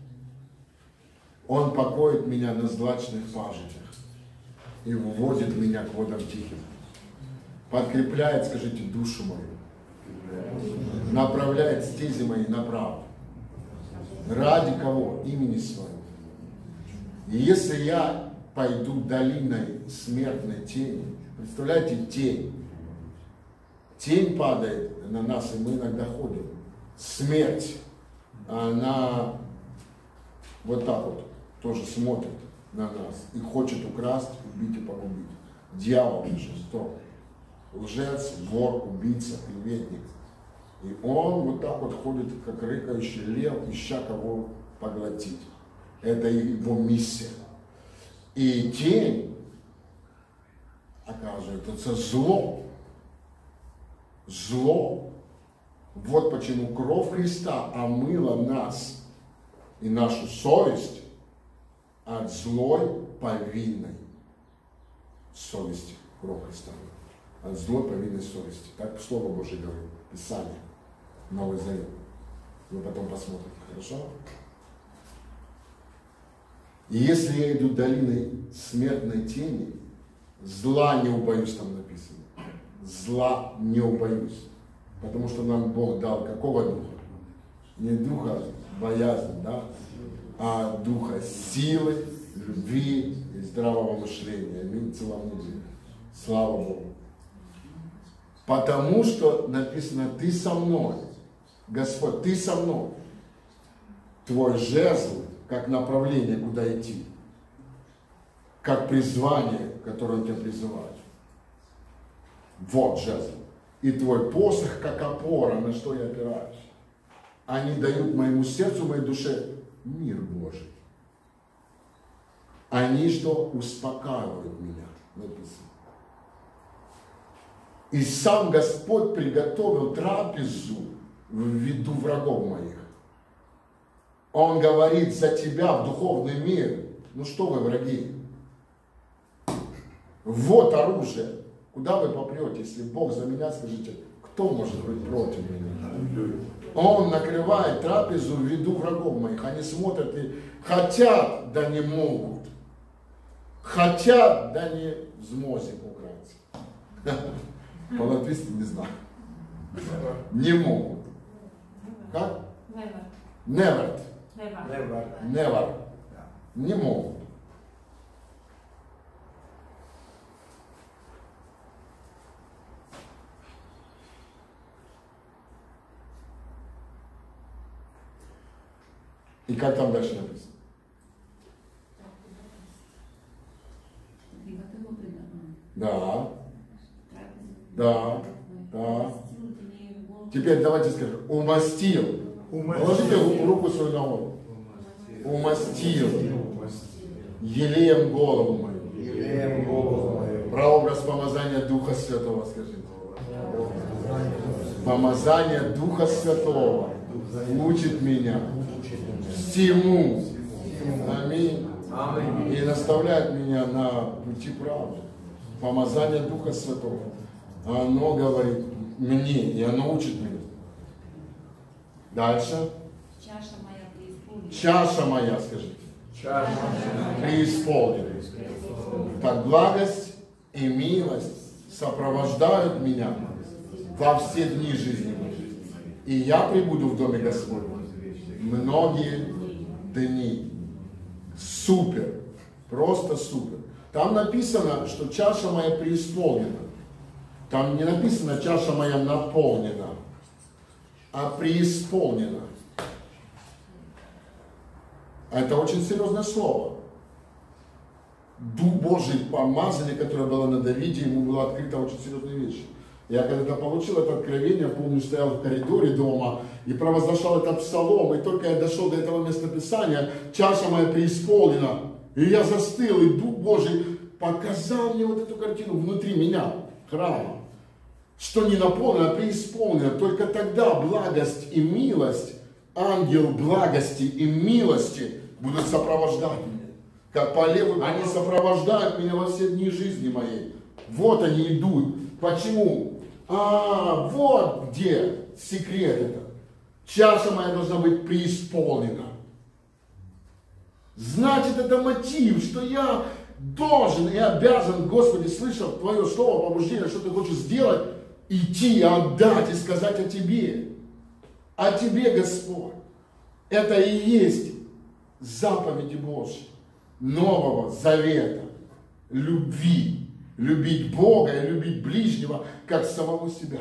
Он покоит меня на злачных пажитях и вводит меня к водам тихим. Подкрепляет, скажите, душу мою. Направляет стези мои направо. Ради кого? Имени своего. И если я пойду долиной смертной тени, представляете, тень. Тень падает на нас, и мы иногда ходим. Смерть, она вот так вот тоже смотрит на нас и хочет украсть, убить и погубить. Дьявол жесток, лжец, вор, убийца, клеветник. И он вот так вот ходит, как рыкающий лев, ища кого поглотить. Это его миссия. И тень, оказывается, зло. Зло. Вот почему кровь Христа омыла нас и нашу совесть от злой повинной совести. Кровь Христа. От злой повинной совести. Так Слово Божие говорит. Писание. Новый Завет. Вы потом посмотрите. Хорошо? И если я иду долиной смертной тени, зла не убоюсь, там написано. Зла не убоюсь. Потому что нам Бог дал какого духа? Не духа боязни, да? А духа силы, любви и здравого мышления. Аминь, целомудрия. Слава Богу. Потому что написано, ты со мной. Господь, ты со мной. Твой жезл, как направление, куда идти. Как призвание, которое тебя призывает. Вот жезл. И твой посох, как опора, на что я опираюсь. Они дают моему сердцу, моей душе мир Божий. Они что? Успокаивают меня, написано. И сам Господь приготовил трапезу в виду врагов моих. Он говорит за тебя в духовный мир. Ну что вы, враги? Вот оружие. Куда вы попрете, если Бог за меня, скажите, кто может быть против меня? Он накрывает трапезу в виду врагов моих. Они смотрят и хотят, да не могут. Хотят, да не взмозик украсть. По-латвийски не знаю. Не могут. Как? Never. Never. Не могут. И как там дальше написано? Да. Да. Да. Теперь давайте скажем. Умастил. Положите руку свою на голову. Умастил. Елеем голову мою. Прообраз помазания Духа Святого, скажите. Помазание Духа Святого учит меня всему. Аминь. И наставляет меня на пути правды. Помазание Духа Святого. Оно говорит мне, и оно учит меня. Дальше. Чаша моя преисполнена. Чаша моя, скажите. Чаша преисполнена. Так благость и милость сопровождают меня во все дни жизни моей. И я пребуду в доме Господнем многие дни. Супер. Просто супер. Там написано, что чаша моя преисполнена. Там не написано, чаша моя наполнена, а преисполнена. Это очень серьезное слово. Дух Божий, помазание, которое было на Давиде, ему было открыто очень серьезные вещи. Я когда-то получил это откровение, помню, стоял в коридоре дома и провозглашал этот псалом, и только я дошел до этого местописания, чаша моя преисполнена, и я застыл, и Дух Божий показал мне вот эту картину внутри меня, храма, что не наполнено, а преисполнено. Только тогда благость и милость, ангел благости и милости будут сопровождать меня. Как по леву, они сопровождают меня во все дни жизни моей. Вот они идут. Почему? Вот где секрет это. Чаша моя должна быть преисполнена. Значит, это мотив, что я должен и обязан, Господи, слышав Твое слово, побуждение, что Ты хочешь сделать, идти, отдать и сказать о Тебе. О Тебе, Господь. Это и есть заповеди Божьи, Нового Завета, любви. Любить Бога и любить ближнего, как самого себя.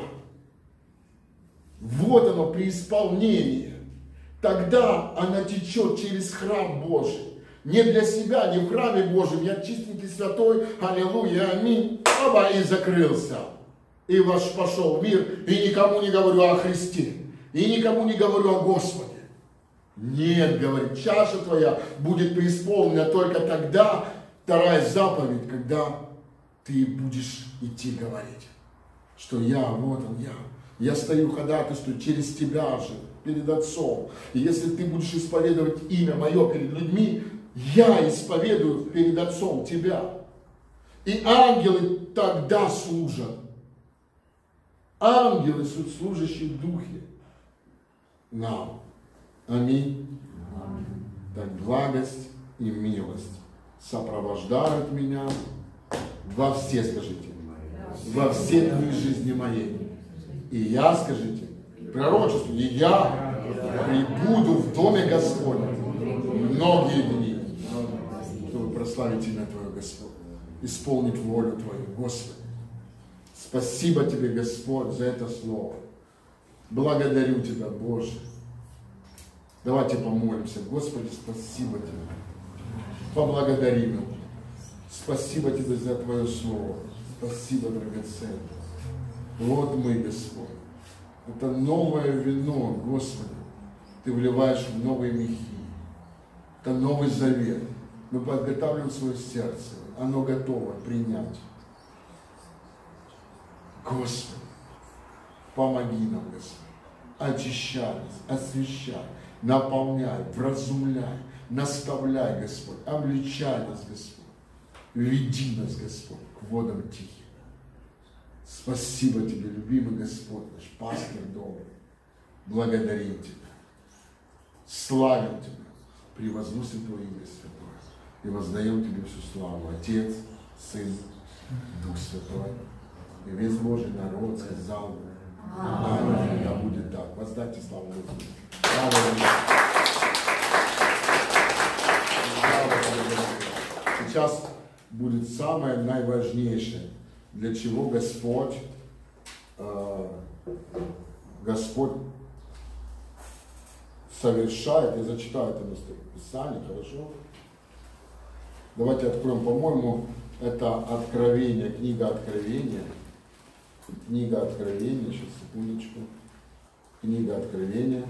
Вот оно преисполнение. Тогда она течет через храм Божий. Не для себя, не в храме Божьем. Я чистенький святой, аллилуйя, аминь. Оба, и закрылся. И пошел в мир, и никому не говорю о Христе. И никому не говорю о Господе. Нет, говорит, чаша твоя будет преисполнена только тогда, вторая заповедь, когда ты будешь идти говорить, что я, вот он я. Я стою ходатайствую через тебя же, перед Отцом. И если ты будешь исповедовать имя мое перед людьми, я исповедую перед Отцом тебя. И ангелы тогда служат. Ангелы, служащие в духе нам. Аминь. Так благость и милость сопровождают меня во все, скажите, во все дни жизни моей. И я, скажите, пророчествую, и я прибуду в доме Господнем многие дни, чтобы прославить имя Твое, Господь, исполнить волю Твою, Господи. Спасибо Тебе, Господь, за это слово. Благодарю Тебя, Боже. Давайте помолимся. Господи, спасибо Тебе. Поблагодарим Его. Спасибо Тебе за Твое Слово. Спасибо, драгоценный. Вот мы, Господь. Это новое вино, Господи. Ты вливаешь в новые мехи. Это новый завет. Мы подготавливаем свое сердце. Оно готово принять. Господи, помоги нам, Господи. Очищай нас, освящай, наполняй, вразумляй, наставляй, Господь. Обличай нас, Господь. Веди нас, Господь, к водам тихим. Спасибо Тебе, любимый Господь, наш пастырь добрый. Благодарим Тебя. Славим Тебя. Превозносим Твое имя святое. И воздаем Тебе всю славу. Отец, Сын, Дух Святой. И весь Божий народ сказал: Аминь. Да будет так. Воздайте славу Господу. Сейчас будет самое наиважнейшее, для чего Господь совершает. Я зачитаю это местописание, хорошо? Давайте откроем, по-моему, это Откровение, книга Откровения. Книга Откровения, сейчас, секундочку. Книга Откровения.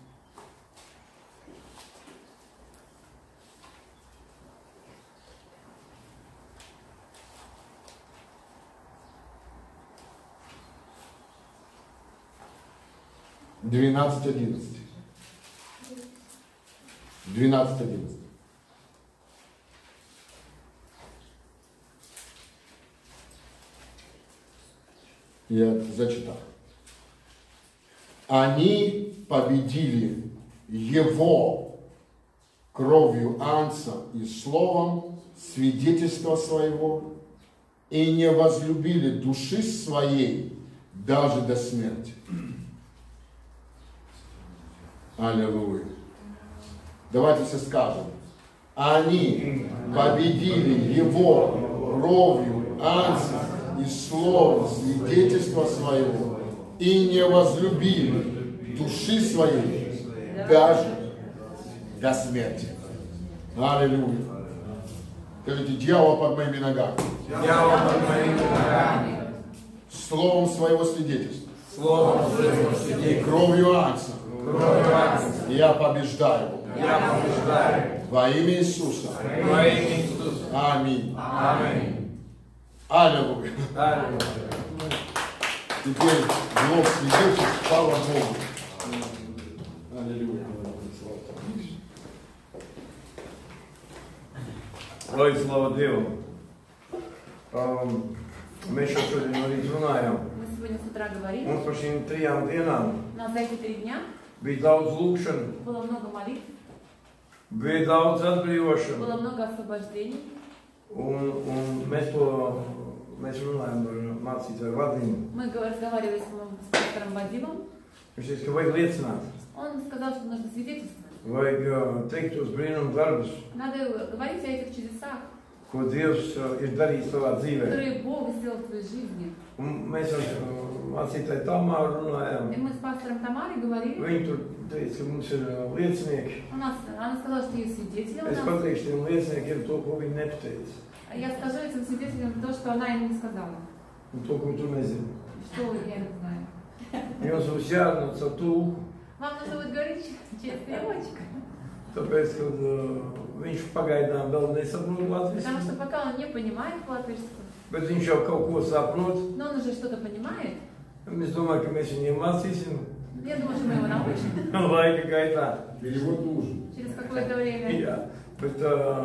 Двенадцать, 11. 12, 11. Я зачитаю. Они победили его кровью Агнца и словом свидетельства своего и не возлюбили души своей даже до смерти. Аллилуйя. Давайте все скажем. Они победили его кровью Агнца и словом свидетельства своего и не возлюбили души своей даже до смерти. Аллилуйя. Скажите: дьявол под моими ногами. Дьявол под моими ногами. словом своего свидетельства Словом своего и свидетельства. кровью Агнца Кровью Агнца. я побеждаю Я побеждаю. во имя Иисуса. Во имя Иисуса. Аминь. Аминь. Аллилуйя. Аллилуйя. Теперь блок свидетельств, слава Богу. Аллилуйя. Lai slavu Dievam. Mēs jau šodien arī runājām. Мы сегодня с утра говорили, Mums par šīm 3 dienām но за эти 3 дня bija daudz lūgšanu, было много молитв, bija daudz atbrīvošanu. было много освобождений. Un mēs runājām ar mācītāju Vadimu. Мы разговаривали с пастором Вадимом. Viņš teica, ka vajag liecināt, Он сказал, что нужно свидетельствовать. vajag teikt tos brīnumu darbus, Надо говорить о этих чудесах, ko Dievs ir darījis tavā dzīvē. которые Бог сделал в твоей жизни. Un mēs ar mācītāju Tamāru runājām. И мы с пастором Тамарой говорили. Viņi tur teica, ka mums ir liecinieki. Она сказала, что есть свидетели у Es нас. pateikšu tiem lieciniekiem to, ko viņi nepateica. Я скажу этим свидетелям то, что она им не сказала. Un to, ko tu nezini. Что я не знаю. Jums būs jārunā caur tulku. Вам нужно будет говорить через переводчика. Tāpēc, ka viņš pagaidām vēl nesaprot Потому что latviešu. пока он не понимает латышского, Bet viņš jau kaut ko saprot. но он уже что-то понимает, Es domāju, ka mēs viņiem mācīsim я думаю, что мы его научим laika gaitā. Перевод нужен. через какое-то время. Jā, bet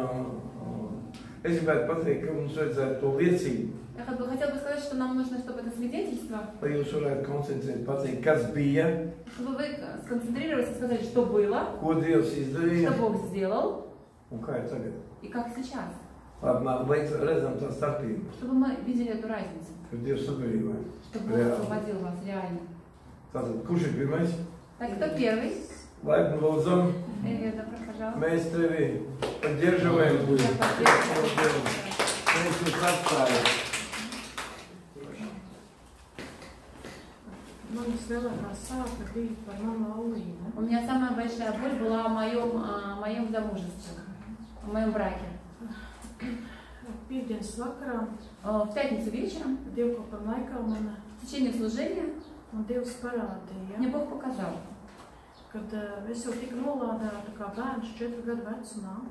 es gribētu pateikt, ka mums vajadzētu to liecību, Я хотела бы сказать, что нам нужно, чтобы это свидетельство, lai jūs varētu koncentrēt, pateikt, kas bija, чтобы вы сконцентрировались и сказали, что было, ko Dievs izdarīja что Бог сделал un kā ir tagad. и как сейчас. Lai redzam tā starpību, Чтобы мы видели эту разницу, ka Dievs sadarīja. что Бог освободил вас реально. Tātad, kurš ir pirmais? Так, кто первый? Laipni lūdzam, Добро пожаловать. mēs tevi поддерживаем. Я поддерживаю. Mēs jūs atstājam. У меня самая большая боль была о моем замужестве, о моем браке. Piektdienas vakarā, В пятницу вечером, dievkalpojuma laikā, в течение служения, man Dievs parādīja, мне Бог показал. kad es jau tiku nolādēta kā bērns 4 gadu vecumā.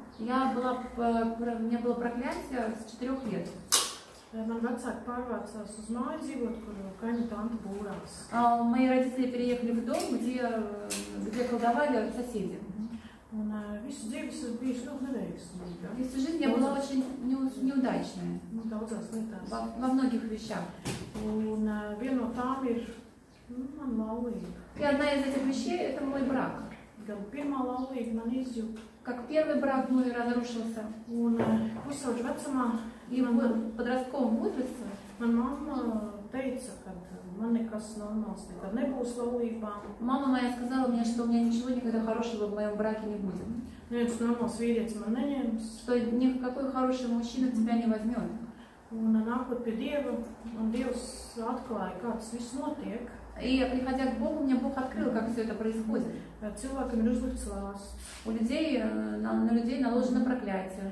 У меня было проклятие с 4 лет. Man vecāki pārvācās uz māju dzīvot, kur kaimiņu tante būrās. Мои родители переехали в дом, где колдовали соседи. Un visu dzīvi es esmu bijusi ļoti neveiksmīga. И всю жизнь я была очень неудачная Daudzās lietās. во многих вещах. Un viena no tām ir man laulība. И одна из этих вещей – это мой брак. Gan pirmā laulība man izjuka. Как первый брак мой разрушился. Un pusauģu vecumā И в подростковом возрасте man mamma teica, ka man nekas normāls nekad nebūs laulībā. мама моя сказала мне, что у меня ничего никогда хорошего в моем браке не будет. Neviens normāls vīrietis man neņems. Что никакой хороший мужчина тебя не возьмет. Un nākot pie Dieva, man Dievs atklāja, kā tas viss notiek. И приходя к Богу, мне Бог открыл, как все это происходит. Cilvēkam ir uzlikts lāsts. У людей, на людей наложено проклятие.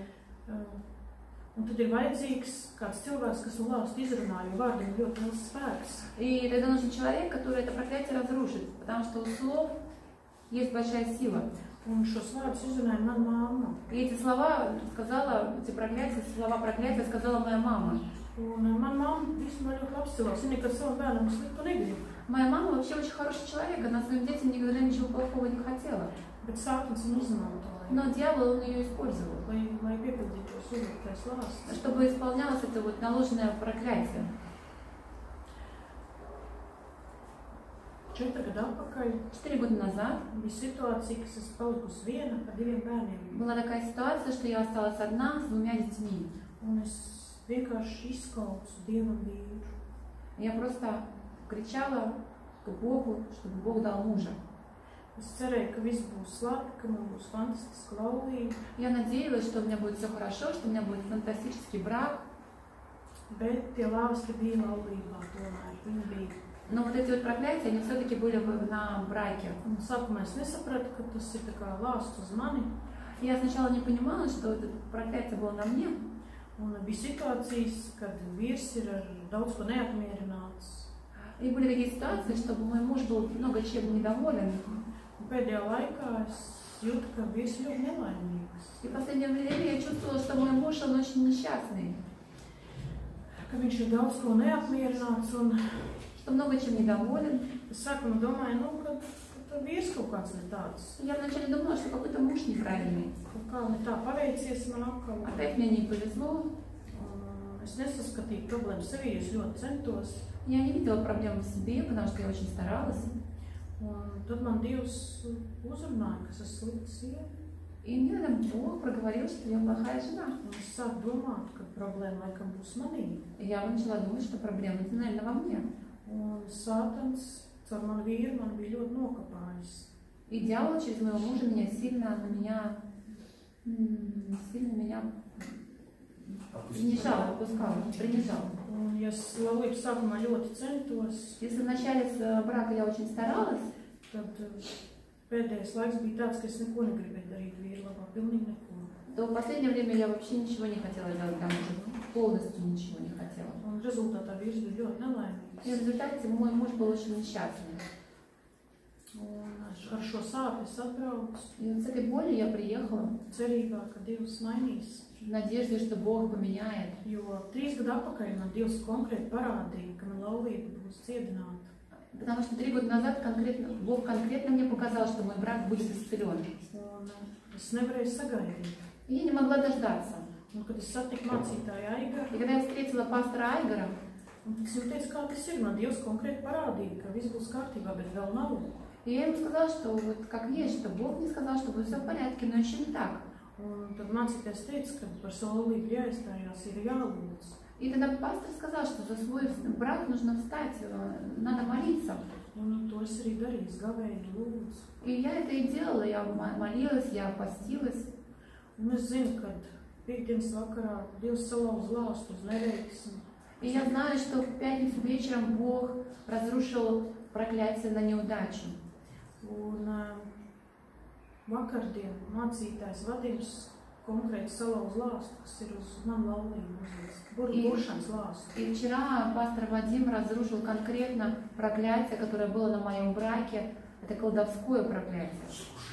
Un tad ir vajadzīgs kāds cilvēks, kas to lāstu izrunā, jo vārdiem ir ļoti liels spēks. И тогда нужен человек, который это проклятие разрушит, потому что у слов есть большая сила. Un šos vārdus izrunāja mana mamma. И эти слова сказала, слова проклятия сказала моя мама. Un mana mamma vispār ļoti labs cilvēks. Viņa nekad savam bērnam sliktu negrib. Моя мама вообще очень хороший человек, она своим детям никогда ничего плохого не хотела. Bet sātans viņu izmantoja, Но дьявол, он ее использовал, lai piepildītos uzliktais lāsts. чтобы исполнялось это вот наложенное проклятие. 4 gadu atpakaļ 4 года назад bija situācija, kas es palikusi viena ar 2 bērniem. была такая ситуация, что я осталась одна с 2 детьми. Un es vienkārši izklausu Dievam vīru. Я просто кричала к Богу, чтобы Бог дал мужа. Es cerēju, ka viss būs labi, ka man būs fantastiska laulība. Я надеялась, что у меня будет все хорошо, что у меня будет фантастический брак. Bet tie lāsti bija laulībā tomēr. Viņi bija. Но вот эти вот проклятия, они все-таки были на браке. Un sākumā es nesapratu, ka tas ir tā kā lāsts uz mani. Я сначала не понимала, что это проклятие было на мне. Un bija situācijas, kad vīrs ir ar daudz ko neapmierināts. И были такие ситуации, что мой муж был много чем недоволен. Pēdējā laikā es jūtu, ka vīrs ļoti nelaimīgs. И в последнее время я чувствовала, что мой муж, он очень несчастный. Ka viņš ir daudz ko neapmierināts un Что много чем недоволен. es sākumā domāju, nu, ka vīrs kaut kāds ne tāds. Я вначале думала, что какой-то муж неправильный. Kaut kā ne tā paveicies man atkal. Опять мне не повезло. Es nesaskatīju problēmu sevī, es ļoti centos. Я не видела проблем в себе, потому что я очень старалась. Un tad man Dievs uzrunāja, ka es esmu slikta sieva. И мне там Бог проговорил, что я плохая жена. Un es sāku domāt, ka problēma laikam būs manī. И я начала думать, что проблема, наверное, во мне. Un Sātans caur manu vīru man bija ļoti nokapājis. И дьявол через моего мужа сильно меня принижал, опускал, принижал. Un ja es laulības sākumā ļoti centos, Если в начале брака я очень старалась, tad pēdējais laiks bija tāds, ka es neko negribēju darīt vīru labā, pilnīgi neko. то в последнее время я вообще ничего не хотела делать для мужа, полностью ничего не хотела. Un rezultātā vīrs bija ļoti nelaimīgs. И в результате мой муж был очень несчастный. Un ar šo sāpi es atbraucu, И вот с этой болью я приехала cerībā, ka Dievs mainīs. в надежде, что Бог поменяет. Jo 3 gadu atpakaļ man Dievs konkrēti parādīja, ka man laulība būs ciedināta. Потому что 3 года назад Бог конкретно мне показал, что мой брак будет исцелен. Un es nevarēju sagaidīt. И я не могла дождаться. Un kad es satiku mācītāju Aigaru, И когда я встретила пастора Айгора, un es viņam teicu, kā tas ir, man Dievs konkrēti parādīja, ka viss būs kārtībā, bet vēl nav. и я ему сказала, что вот как есть, что Бог мне сказал, что будет все в порядке, но еще не так. Un tad mācītājs teica, ka par savu laulību jāizstājās, ir jālūdz. И тогда пастор сказал, что за свой брак нужно встать, надо молиться. Un to es arī darīju, es gavēju, lūdzu. И я это и делала, я молилась, я постилась. Un es zinu, ka piekdienas vakarā Dievs salauz lāstu uz neveiksmi. И я знаю, что в пятницу вечером Бог разрушил проклятие на неудачу. Un vakardien mācītājs Vadims konkrēti salauz lāstu, kas ir uz manu laulību uzlicis. Buršanas lāstu. И вчера пастор Вадим разрушил конкретно проклятие, которое было на моем браке. Это колдовское проклятие.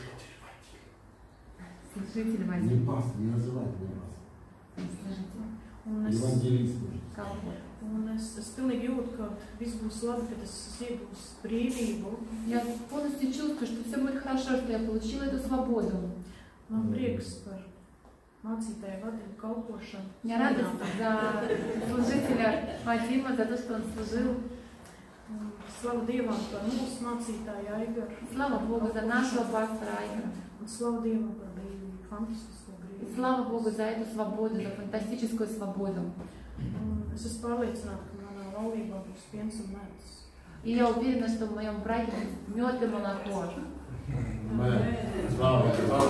Служитель Вадим. Не пастор, не называй меня пастор. Un es, Евангелист. un es pilnīgi jūtu, ka viss būs labi, ka es iegūstu brīvību. Я полностью чувствую, что все будет хорошо, что я получила эту свободу. Man prieks par mācītāju Vadimu kalpošanu. Мне радость за служителя Вадима, за то, что он служил. Slavu Dievam par mūsu mācītāju Aigaru. Слава Богу за нашего пастора Айгора. Un slavu Dievam par brīvību, fantastisko И brīvību. слава Богу за эту свободу, за фантастическую свободу. Un es esmu pārliecināta, ka manā laulībā būs piens un medus. И я уверена, что в моем браке будет мед и молоко. Слава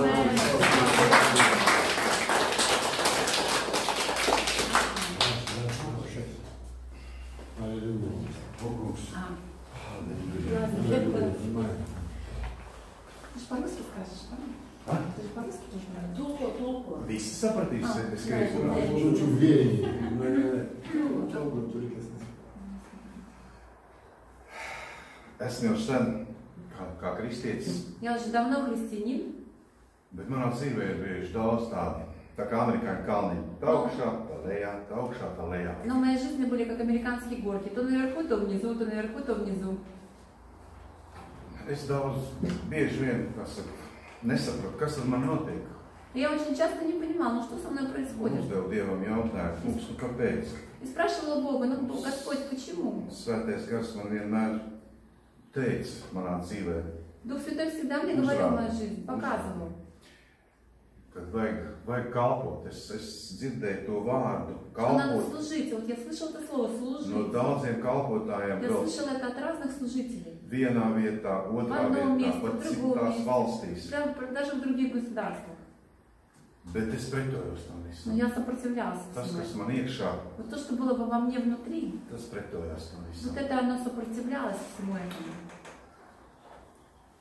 Ты же по-русски скажешь, да? Ты же по-русски тоже говоришь? Visi sapratīs, es gribēju runāt. Чуть увереннее. Esmu jau sen kā kristietis, Я уже давно христианин, bet manā dzīvē ir bijuši daudz tādi, tā kā amerikāņu kalniņi. Tā augšā, tā lejā, tā augšā, tā lejā. но в моей жизни были как американские горки. То наверху, то внизу, то наверху, то внизу. Es daudz, bieži vien, nesapratu, kas ar mani notiek. И я очень часто не понимала, ну что со мной происходит. Uzdevu Dievam jautājumu, kāpēc? И спрашивала Бога, ну Господь, почему? Svētais gars man vienmēr teica manā dzīvē, Дух Святой всегда мне говорил в мою жизнь, показывал. kad vajag kalpot. Es dzirdēju to vārdu, Что надо kalpot служить. Вот я слышала это слово «служить». no daudziem kalpotājiem Я vēl слышала это от разных служителей. vienā vietā, В otrā одном vietā, месте, pat в другом citās месте. valstīs. Даже в других государствах. Bet es pretojos tam Но visam. я сопротивлялась Tas, всему kas этому. man iekšā, Вот то, что было во мне внутри, tas pretojās tam вот visam. это оно сопротивлялось всему этому.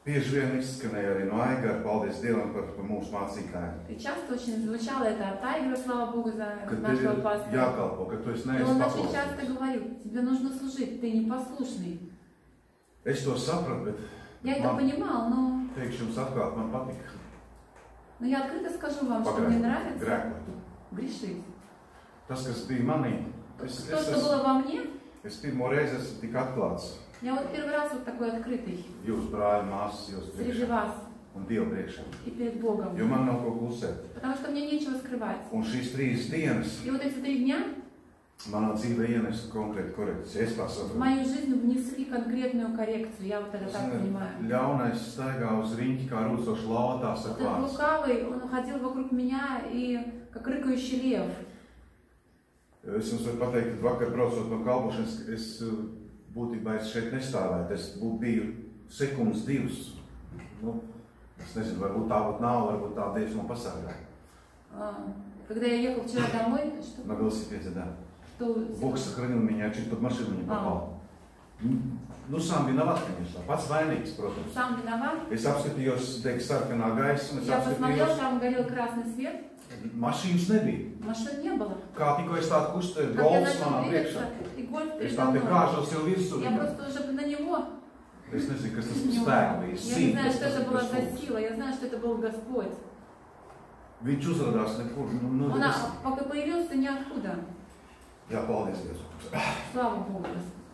Bieži vien izskanēja arī no Aigara, paldies Dievam par mūsu mācītājiem. И часто очень звучало это от Айгара, слава Богу, за Kad tev нашего ir пастора. jākalpo, ka tu esi И он очень neizpaklausīgs. часто говорил, тебе нужно служить, ты непослушный. Es to sapratu, bet Я это понимал, но teikšu jums atklāt, man patika я открыто скажу вам, что мне нравится grēkot. грешить. Tas, kas bija manī, То, что было во мне, es pirmo reizi esmu tik atklāts я вот первый раз вот такой открытый jūsu brāļi, māsas, jūsu среди priekšā вас un Dievu priekšā. и перед Богом. Jo man nav ko klusēt. Потому что мне нечего скрывать. Un šīs 3 dienas И вот эти 3 дня manā dzīvē ienesa konkrētu korekciju. Es tā в saprotu. мою жизнь внесли конкретную коррекцию. Я вот это так понимаю. Ļaunais staigā uz riņķi kā rūcošs lautā, Вот saka этот vārds. лукавый, он ходил вокруг меня и как рыкающий лев. Es jums varu pateikt, ka vakar braucot no kalpošanas, es būtībā šeit nestāvētu. Es biju sekundes 2. Nu, es nezinu, varbūt tā būtu nav, varbūt tā Dievs man pasargāja. Когда я ехал вчера домой, что? На велосипеде, да. Что? Бог сохранил меня, чуть под машину не попал. Nu, sām vinovads, конечно. Pats vainīgs, protams. Сам виноват. Es apskatījos, teik, sarkanā gaisma, es Я посмотрел, apskatījos. там горел красный свет. Mašīnas nebija. Машин не было. Kā tikko es tādu kustēju, Как я golfs начал manā двигаться, priekšā. и гольф Es передо tā te мной. kāžos jau virsū. Я просто уже на него. Es nezinu, kas tas не par spēku bija. Я не знаю, что это Tas была tas за kungs. сила. Я знаю, что это был Господь. Viņš uzrādās nekur. Он пока появился ниоткуда. Jā, paldies, Dievs. Слава Богу.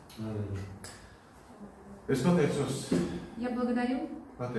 Es pateicos Я благодарю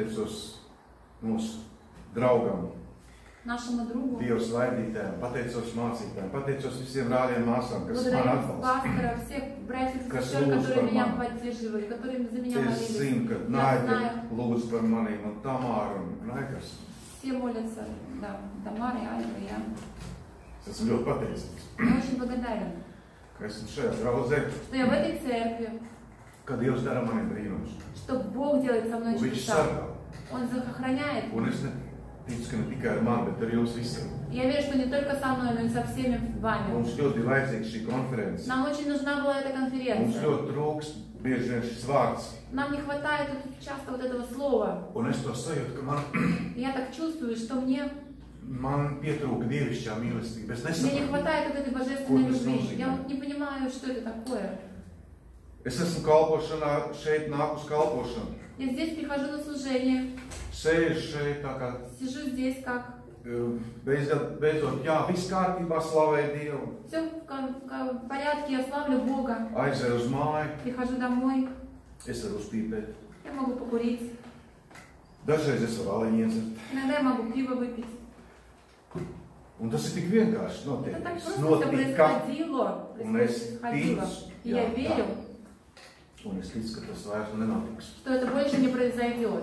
mūsu draugam, нашему другу. Dieva svaidītājiem, pateicos mācītājiem, pateicos visiem brāļiem māsām, kas man Благодарю atbalsta. пастора, всех братьев и Kas сестер, lūdz которые par меня mani. поддерживали, которые за меня Es молились. zinu, ka Я Naida знаю, lūdz par maniem un Tamāru un Naikas. все молятся. Да, Тамара, Айва, я. Es esmu ļoti pateicīgs, Я очень благодарен, ka esmu šajā draudzē, что я в этой церкви, ka Dievs dara maniem brīnumus. что Бог делает со мной Un viņš чудеса. sargā. Он охраняет. Un es neticu, ka ne tikai ar mani, bet ar jums visiem. Я верю, что не только со мной, но и со всеми вами. Mums ļoti vajadzīga šī konference. Нам очень нужна была эта Mums конференция. ļoti trūkst bieži vien šis vārds. Нам не хватает часто вот этого слова. Un es to sajūtu, ka И я так чувствую, что man pietrūka dievišķā mīlestība. Es мне не nesaprotu. хватает вот этой божественной Вот это любви. нужно. Я вот не понимаю, что это такое. Es esmu kalpošanā, šeit nāku uz kalpošanu. Я здесь прихожу на служение, Sēžu šeit tā kā сижу здесь как... beidzot, jā, viss kārtībā, slavē Dievu. Все в порядке, я славлю Бога. Aizēju uz māju, Прихожу домой, es varu uzpīpēt. я могу покурить. Dažreiz es varu aliņu iedzert. Иногда я могу пиво выпить. Un tas ir tik vienkārši Это так notiek. просто все Notika. происходило. Un es Происходило. ticu, И я верю, un es ticu, ka tas vairs nenotiks. что это больше не произойдет.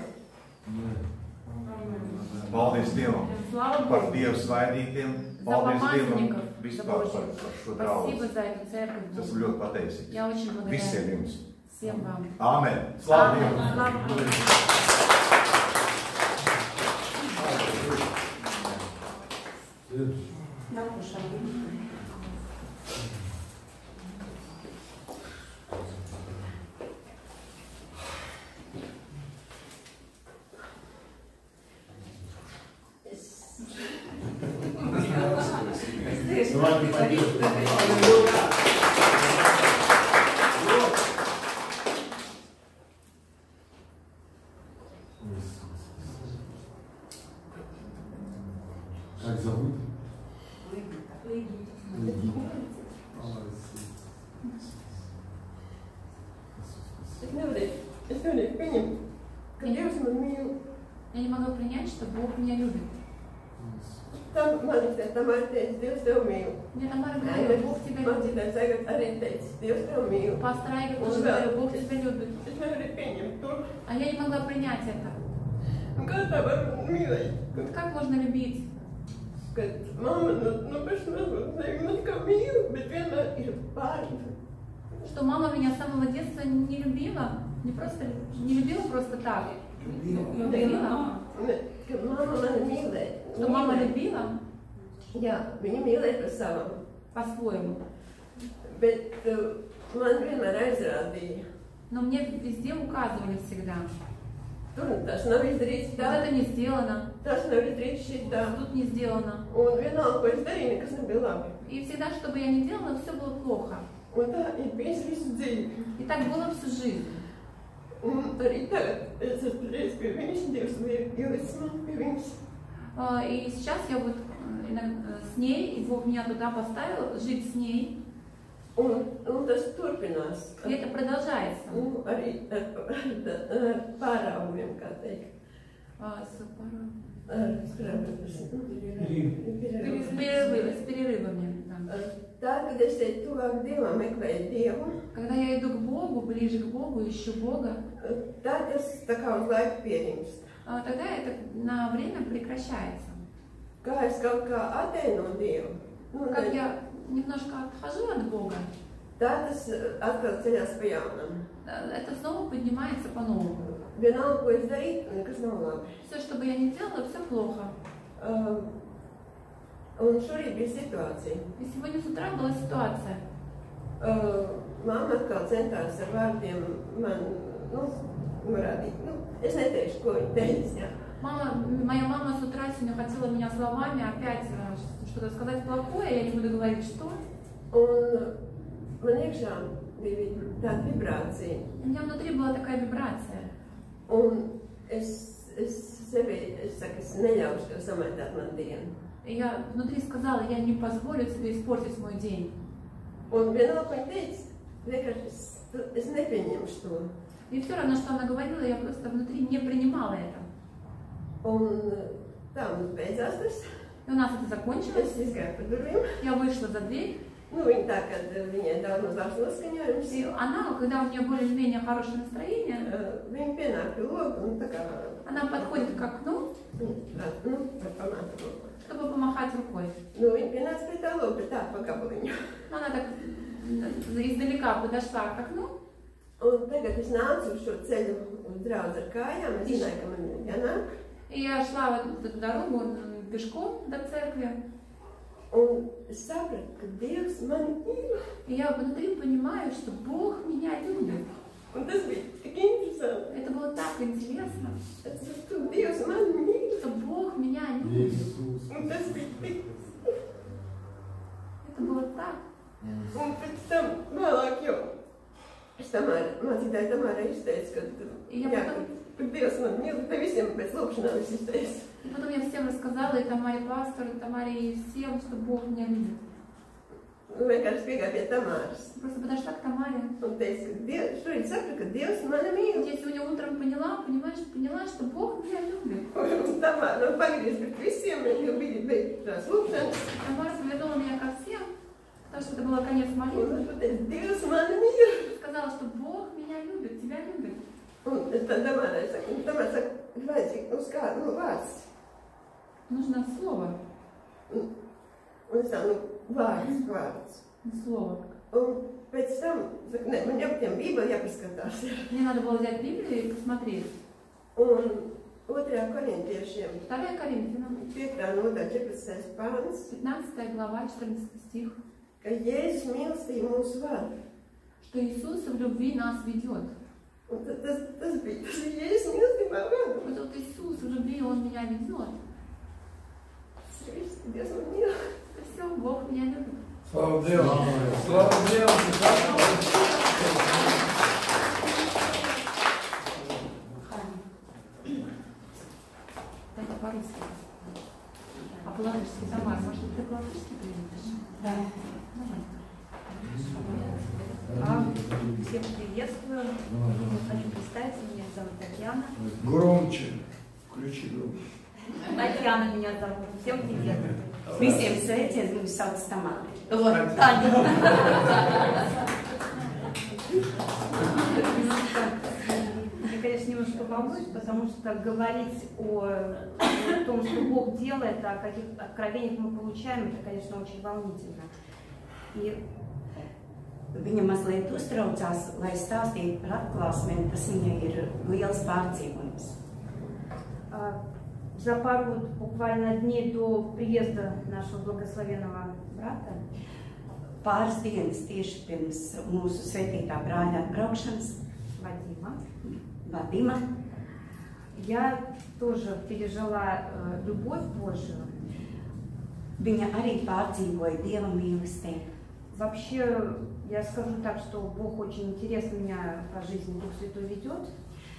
Paldies Dievam Слава par Богу. Dievu svaidītiem. За Paldies Dievam помазанников, за vispār par Божьих. šo draugu. Спасибо за эту церковь. Es esmu Богу. ļoti pateicīgs. Я очень Visiem благодарна jums. всем вам. Āmen. Slāv Аминь. Dievam. Слава Богу. Как зовут? Es nevaru pieņemt, ka Dievs man mīl. Я не могу принять, что Бог меня любит. Tam man ir teicis, Dievs tev mīl. Мне Тамара говорила, Бог тебя любит. Mācītājs tagad arī teicis, Dievs tev mīl. Пастор Айгер тоже говорил, Бог тебя любит. Es nevaru pieņemt to. А я не могла принять это. Un kā tā var mīlēt? Вот как можно любить? Kad mamma no paša mazotnē man kā mīl, bet vienmēr ir pāri. Что мама меня с самого детства не любила, не любила просто так. Любила. Ka mamma mani mīlēja. Что мама любила Jā, viņa mīlēja par savam. по-своему. Bet man vienmēr aizrādīja. Но мне везде указывали всегда. Tur tas nav izdarīts Вот tā, это не сделано, tas nav izdarīts šitā. тут не сделано. Un vienalga, ko es darīju, nekas nebija labi. И всегда, что бы я ни делала, все было плохо. Un tā ir bijis visu dzīvi. И так было всю жизнь. Un arī tagad es esmu reiz pie viņas, Dievs ielicis man pie viņas. И сейчас я вот с ней, и Бог меня туда поставил, жить с ней. Un tas turpinās. И это продолжается. Arī ar pārāvumiem, kā teikt. С перерывами. Да. Tā, kad es eju tuvāk Dievam, meklēju Dievu, Когда я иду к Богу, ближе к Богу, ищу Бога, tā tas tā kā uz laiku pieņemst. тогда это на время прекращается. Kā es kaut kā atēnu Dievu, Как я немножко отхожу от Бога, tā tas atkal ceļās pa jaunam. это снова поднимается по-новому. Vienalga, ko es darītu, nekas nav labi. Все, что бы я ни делала, все плохо. Un šorīt bija situācija. И сегодня с утра была ситуация. Mamma atkal centās ar vārdiem man, norādīt. Es neteikšu, ko viņa teica. Моя мама с утра сегодня хотела меня словами опять что-то сказать плохое, я не буду говорить, что. Un man iekšā bija tāda vibrācija. У меня внутри была такая вибрация. Un es neļaušu tev samaitāt man dienu. И я внутри сказала, я не позволю тебе испортить мой день. Un vienalga, ko viņa teica, vienkārši es nepieņemšu to. И все равно, что она говорила, я просто внутри не принимала это. Un tā mums beidzās tas. И у нас это закончилось. Es izgāju pa durvīm. Я вышла за дверь. Viņa tā, kad viņai daudz mazās noskaņojums. И она, когда у нее более-менее хорошее настроение, viņa pienāk pie loga un tā kā... Она подходит к окну, чтобы помахать рукой. Viņa pienāca pie tā loga, bet tā pa gabaliņu. Она так издалека подошла к окну. Un tagad es nācu uz šo ceļu uz draudzi ar kājām. Es zināju, ka man jānāk. И я шла вот эту дорогу пешком до церкви. Un es sapratu, ka Dievs mani mīl. И я внутри понимаю, что Бог меня любит. Un tas bija tik interesanti. Это было так интересно. Es sapratu, Dievs mani mīl. Что Бог меня любит. Un tas bija tik... Это было так. Un pēc tam vēlāk jau es mācītāju Tamārai izteicu, ka Dievs man mīl, te visiem pēc lūkšanām es izteicu. И потом я всем рассказала, и Тамаре пастору, и Тамаре и всем, что Бог меня любит. Vienkārši piegāju pie Tamāras. Просто подошла к Тамаре. Un teicu, ka šorīt sapratu, ka Dievs mani mīl. Я сегодня утром поняла, что Бог меня любит. Un Tamāra pagriez pret visiem, jo bija tās lūkšanas. Тамара повернула меня ко всем, потому что это был конец молитвы. Un teicu, Dievs mani mīl. Сказала, что Бог меня любит, тебя любит. Un tad Tamārai saka, vajadzīgi uz kādu vārds. Нужно слово. Un es tā, vārds. Слово. Un pēc tam, saka, ne, man jāpatiem Bībeli jāpaskatās. Мне надо было взять Библию и посмотреть. Un 2. Korintiešiem 2 Коринфянам, 5. nodaļa 14. pāns, 15 глава, 14 стих, ka Jēzus mīlestība mūs vada. что Иисус в любви нас ведет. Un tas bija Jēzus mīlestībā vada. Вот Иисус в любви, Он меня ведет. Dievs man mīl. Все, Бог меня любит. Слава Дievam! Слава Dievam! Дайте по-русски. А по-латышски, Тамара, может, ты по-латышски переведешь? Да. Давай. Всех приветствую. Хочу представиться, меня зовут Татьяна. Громче. Включи громче. Татьяна меня зовут. Всем привет. Visiem sveiciens, viņu sauc Tamāra. Taņa. Я, конечно, немножко волнуюсь, потому что говорить о том, что Бог делает, о каких откровениях мы получаем, это, конечно, очень волнительно. И viņa mazliet uztraucās, lai stāstītu par atklāsmēm, tas viņai ir liels pārdzīvojums. За пару буквально дней до приезда нашего благословенного брата, pāris dienas tieši pirms mūsu svētītā brāļa atbraukšanas, Vadima, Я тоже пережила любовь Божию. Viņa arī pārdzīvoja Dieva mīlestību. Вообще, я скажу так, что Бог очень интересно меня по жизни Дух Святой ведет.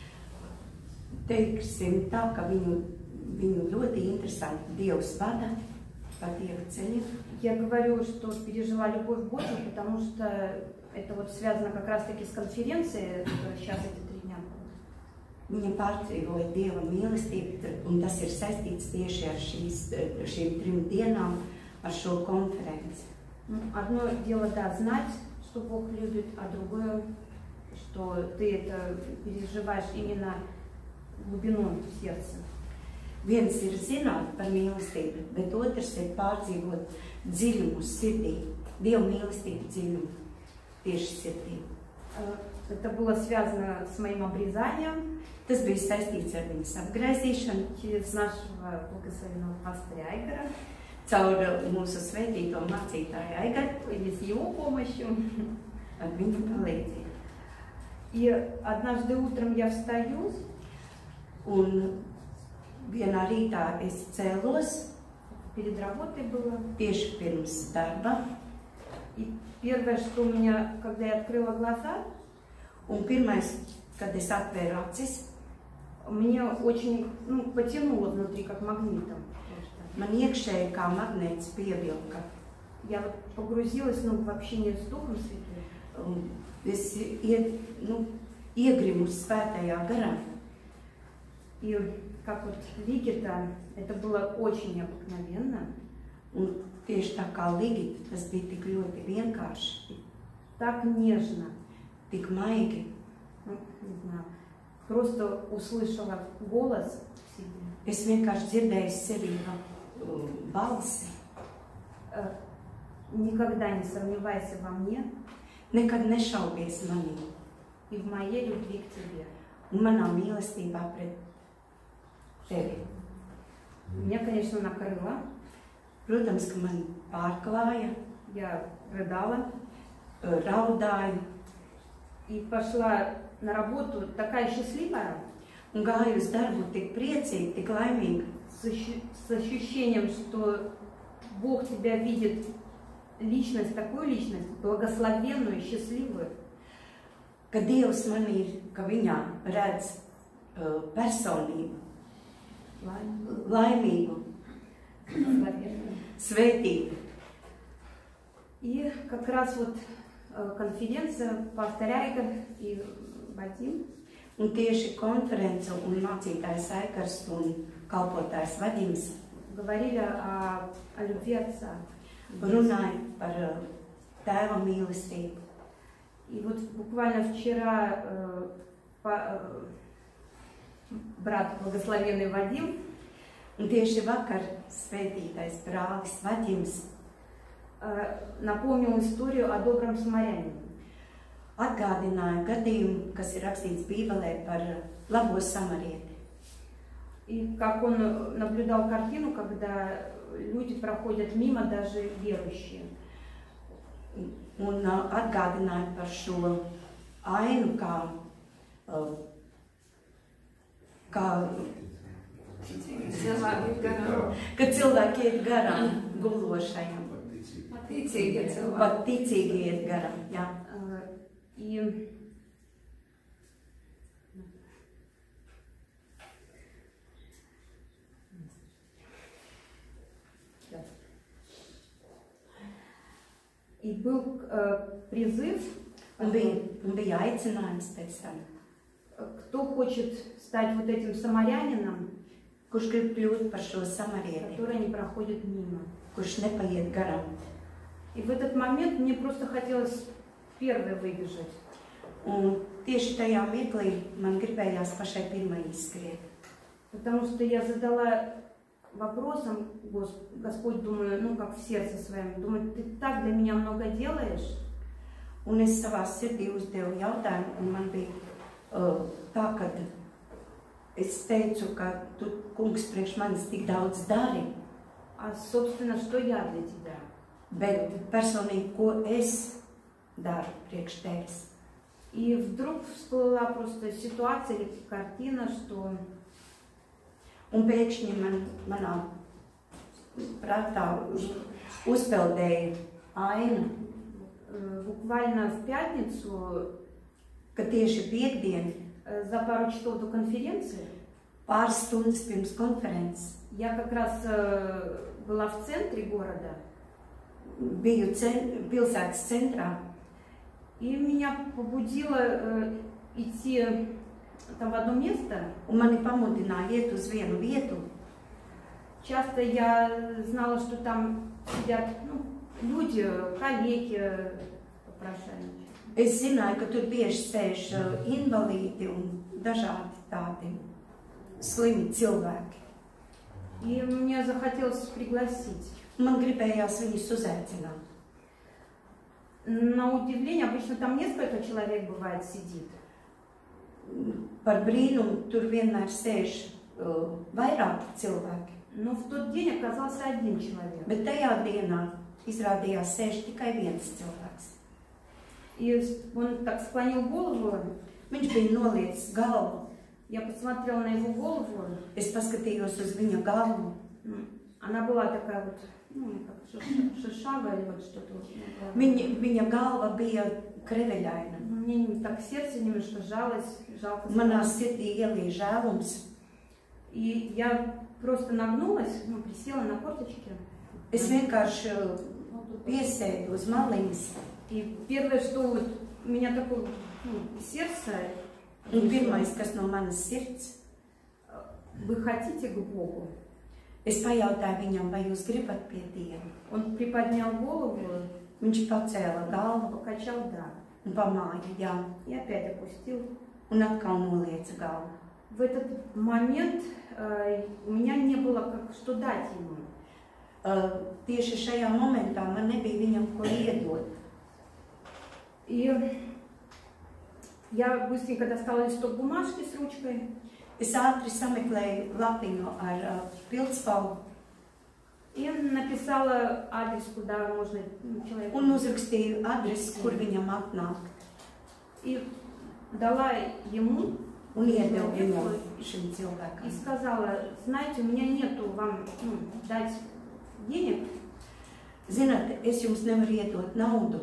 Teiksim tā, ka viņu ļoti interesanti Dievs vada pa Dieva ceļu. Я говорю, что пережила любовь Божию, потому что это вот связано как раз-таки с конференцией, которая сейчас эти 3 дня была. Viņa pārdzīvoja Dieva mīlestību, un tas ir saistīts tieši ar šīm 3 dienām, ar šo konferenci. Одно дело, да, знать, что Бог любит, а другое, что ты это переживаешь именно глубиной сердца. Viens ir zināt par mīlestību, bet otrs ir pārdzīvot dziļumu sirdī, Dieva mīlestību dziļumu tieši sirdī. Это было связано с моим обрезанием. Tas bija saistīts ar viņas apgraizīšanu. Через нашего благословенного пастыря Айгара. Caur mūsu svētīto mācītāju Aigaru. Или с его помощью. Ar viņu palīdzību. И однажды утром я встаю. Un vienā rītā es cēlos. Перед работой было. Tieši pirms darba. И первое, что у меня, когда я открыла глаза, un pirmais, kad es atvēru acis, мне очень потянуло внутри, как магнитом. Man iekšēji kā magnēts pievilka. Я вот погрузилась, в общение с Духом Святым. Es iegrimu svētajā garā. И как вот Лигита, это было очень необыкновенно. Un tieši tā kā Ligita, tas bija tik ļoti vienkārši. Так нежно. Tik maigi. Не знаю. Просто услышала голос в себе. Es vienkārši dzirdēju sevī balsi. Никогда не сомневайся во мне. Nekad nešaubies manī. И в моей любви к тебе. Un manā mīlestībā pret tevi. Меня, конечно, накрыло. Protams, ka man pārklāja. Я рыдала. Raudāju. И пошла на работу такая счастливая. Un gāju uz darbu tik priecīga, tik laimīga. С ощущением, что Бог тебя видит личность, такую личность, благословенную, счастливую. Ka Dievs man ir, ka viņā redz personību. Laimīgu. Svētīgu. И как раз вот конференция пастырь Айгар и Вадим. Un tieši konference un mācītājs Aigars un kalpotājs Vadims говорили о любви Отца. Runāja par tēva mīlestību. И вот буквально вчера брат благословенный Вадим, un tieši vakar svētītais brālis Vadims напомнил историю о добром самарянине. Atgādināja gadījumu, kas ir rakstīts Bībelē par labo samarieti. И как он наблюдал картину, когда люди проходят мимо, даже верующие. Un atgādināja par šo ainu, ka cilvēki iet garām gulošajam. Pat ticīgi iet garām, jā. И был призыв, un bija aicinājums pēc tam. Кто хочет стать вот этим самарянином, kurš grib kļūt par šo samarieti, который не проходит мимо. Kurš nepaiet garām. И в этот момент мне просто хотелось первой выбежать. Un tieši tajā mirklī man gribējās pašai pirmai izskriet. Потому что я задала вопросом, Господь, думаю, как в сердце своем, думаю, ты так для меня много делаешь. Un es savā sirdī uzdevu jautājumu, un man bija tā, ka es teicu, ka tu, kungs, priekš manis tik daudz dari. А, собственно, что я для тебя? Bet personīgi, ko es daru priekš tevis. И вдруг всплыла просто ситуация или картина, что Un pēkšņi manā prātā uzpeldēja aina, Буквально в пятницу, ka tieši piekdien, за пару часов до конференции, pāris stundas pirms konferences, я как раз была в центре города. Biju pilsētas centrā. И меня побудило идти там в одно место. Un mani pamudināja iet uz vienu vietu. Часто я знала, что там сидят люди, коллеги, попрошайничают. Es zināju, ka tur bieži sēž invalīdi un dažādi tādi slimi cilvēki. И мне захотелось пригласить. Man gribējās viņus uzaicināt. На удивление, обычно там несколько человек бывает сидит. Par brīnumu tur vienmēr sēž vairāki cilvēki. Но в тот день оказался один человек. Bet tajā dienā izrādījās sēž tikai viens cilvēks. И он так склонил голову. Viņš bija nolicis galvu. Я посмотрела на его голову. Es paskatījos uz viņa galvu. Она была такая вот, как шершавая или вот что-то. Viņa galva bija kreveļaina. Мне так сердце немножко сжалось, жалко. Manā sirdī ielīja žēlums. И я просто нагнулась, присела на корточки. Es vienkārši piesēdu uz maliņas. И первое, что вот у меня такое сердце. Un pirmais, kas no manas sirds. Вы хотите к Богу? Es pajautāju viņam, vai jūs gribat pie Dieva. Он приподнял голову. Viņš pacēla galvu, покачал да. Un pamāja jā. И опять опустил. Un atkal nolieca galvu. В этот момент у меня не было как что дать ему. Tieši šajā momentā man nebija viņam ko iedot. И я быстренько достала листок бумажки с ручкой. Es ātri sameklēju lapiņu ar pildspalvu. И написала адрес, куда можно человеку. Un uzrakstīju adresi, kur viņam atnākt. И дала ему. Un iedevu viņam šim cilvēkam. И сказала, знаете, у меня нету вам дать денег. Zināt, es jums nevaru iedot naudu.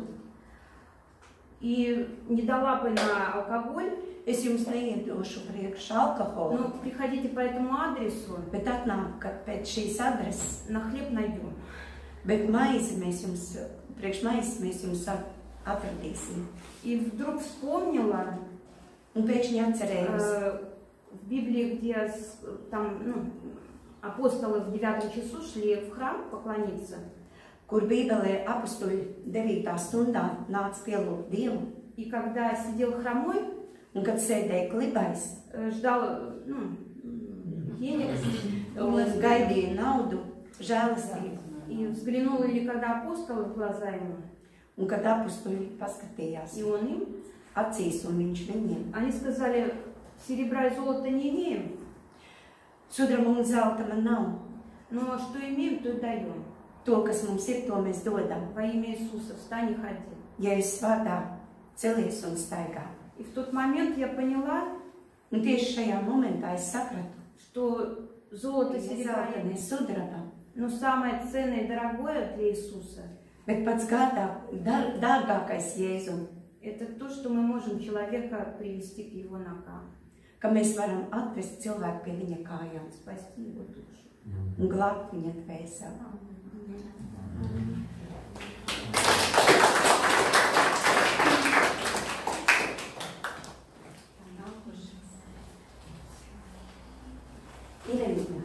И не дала бы на алкоголь. Es jums neiedošu priekš alkoholu. Ну, приходите по этому адресу. Bet atnākat pēc šīs adreses. На хлеб найдем. Bet maizi mēs jums, priekš maizes mēs jums atradīsim. И вдруг вспомнила. Un pēkšņi atcerējos. В Библии, где там, апостолы в 9 часу шли в храм поклониться. Kur Bībelē apustuļi 9. stundā nāca pielūgt Dievu. И когда сидел хромой, un kad sēdēja klibais, ждал денег, un gaidīja naudu, žēlastību. И взглянула ли когда апостолы в глаза ему. Un kad apustuļi paskatījās и он им, acīs un viņš viņiem. Они сказали, серебра и золота не имеем. Sudraba un zelta man nav. Но что имеем, то и даем. To, kas mums ir, to mēs dodam. Во имя Иисуса встань и ходи. Jēzus vārdā celies un staigā. И в тот момент я поняла, un tieši šajā momentā es sapratu, что золото, серебро, sudraba, но самое ценное и дорогое для Иисуса, bet pats dārgākais Jēzum, это то, что мы можем человека привести к его ногам. Ka mēs varam atvest cilvēku pie viņa kājām, спасти его душу un glābt viņa dvēseli. Irēna.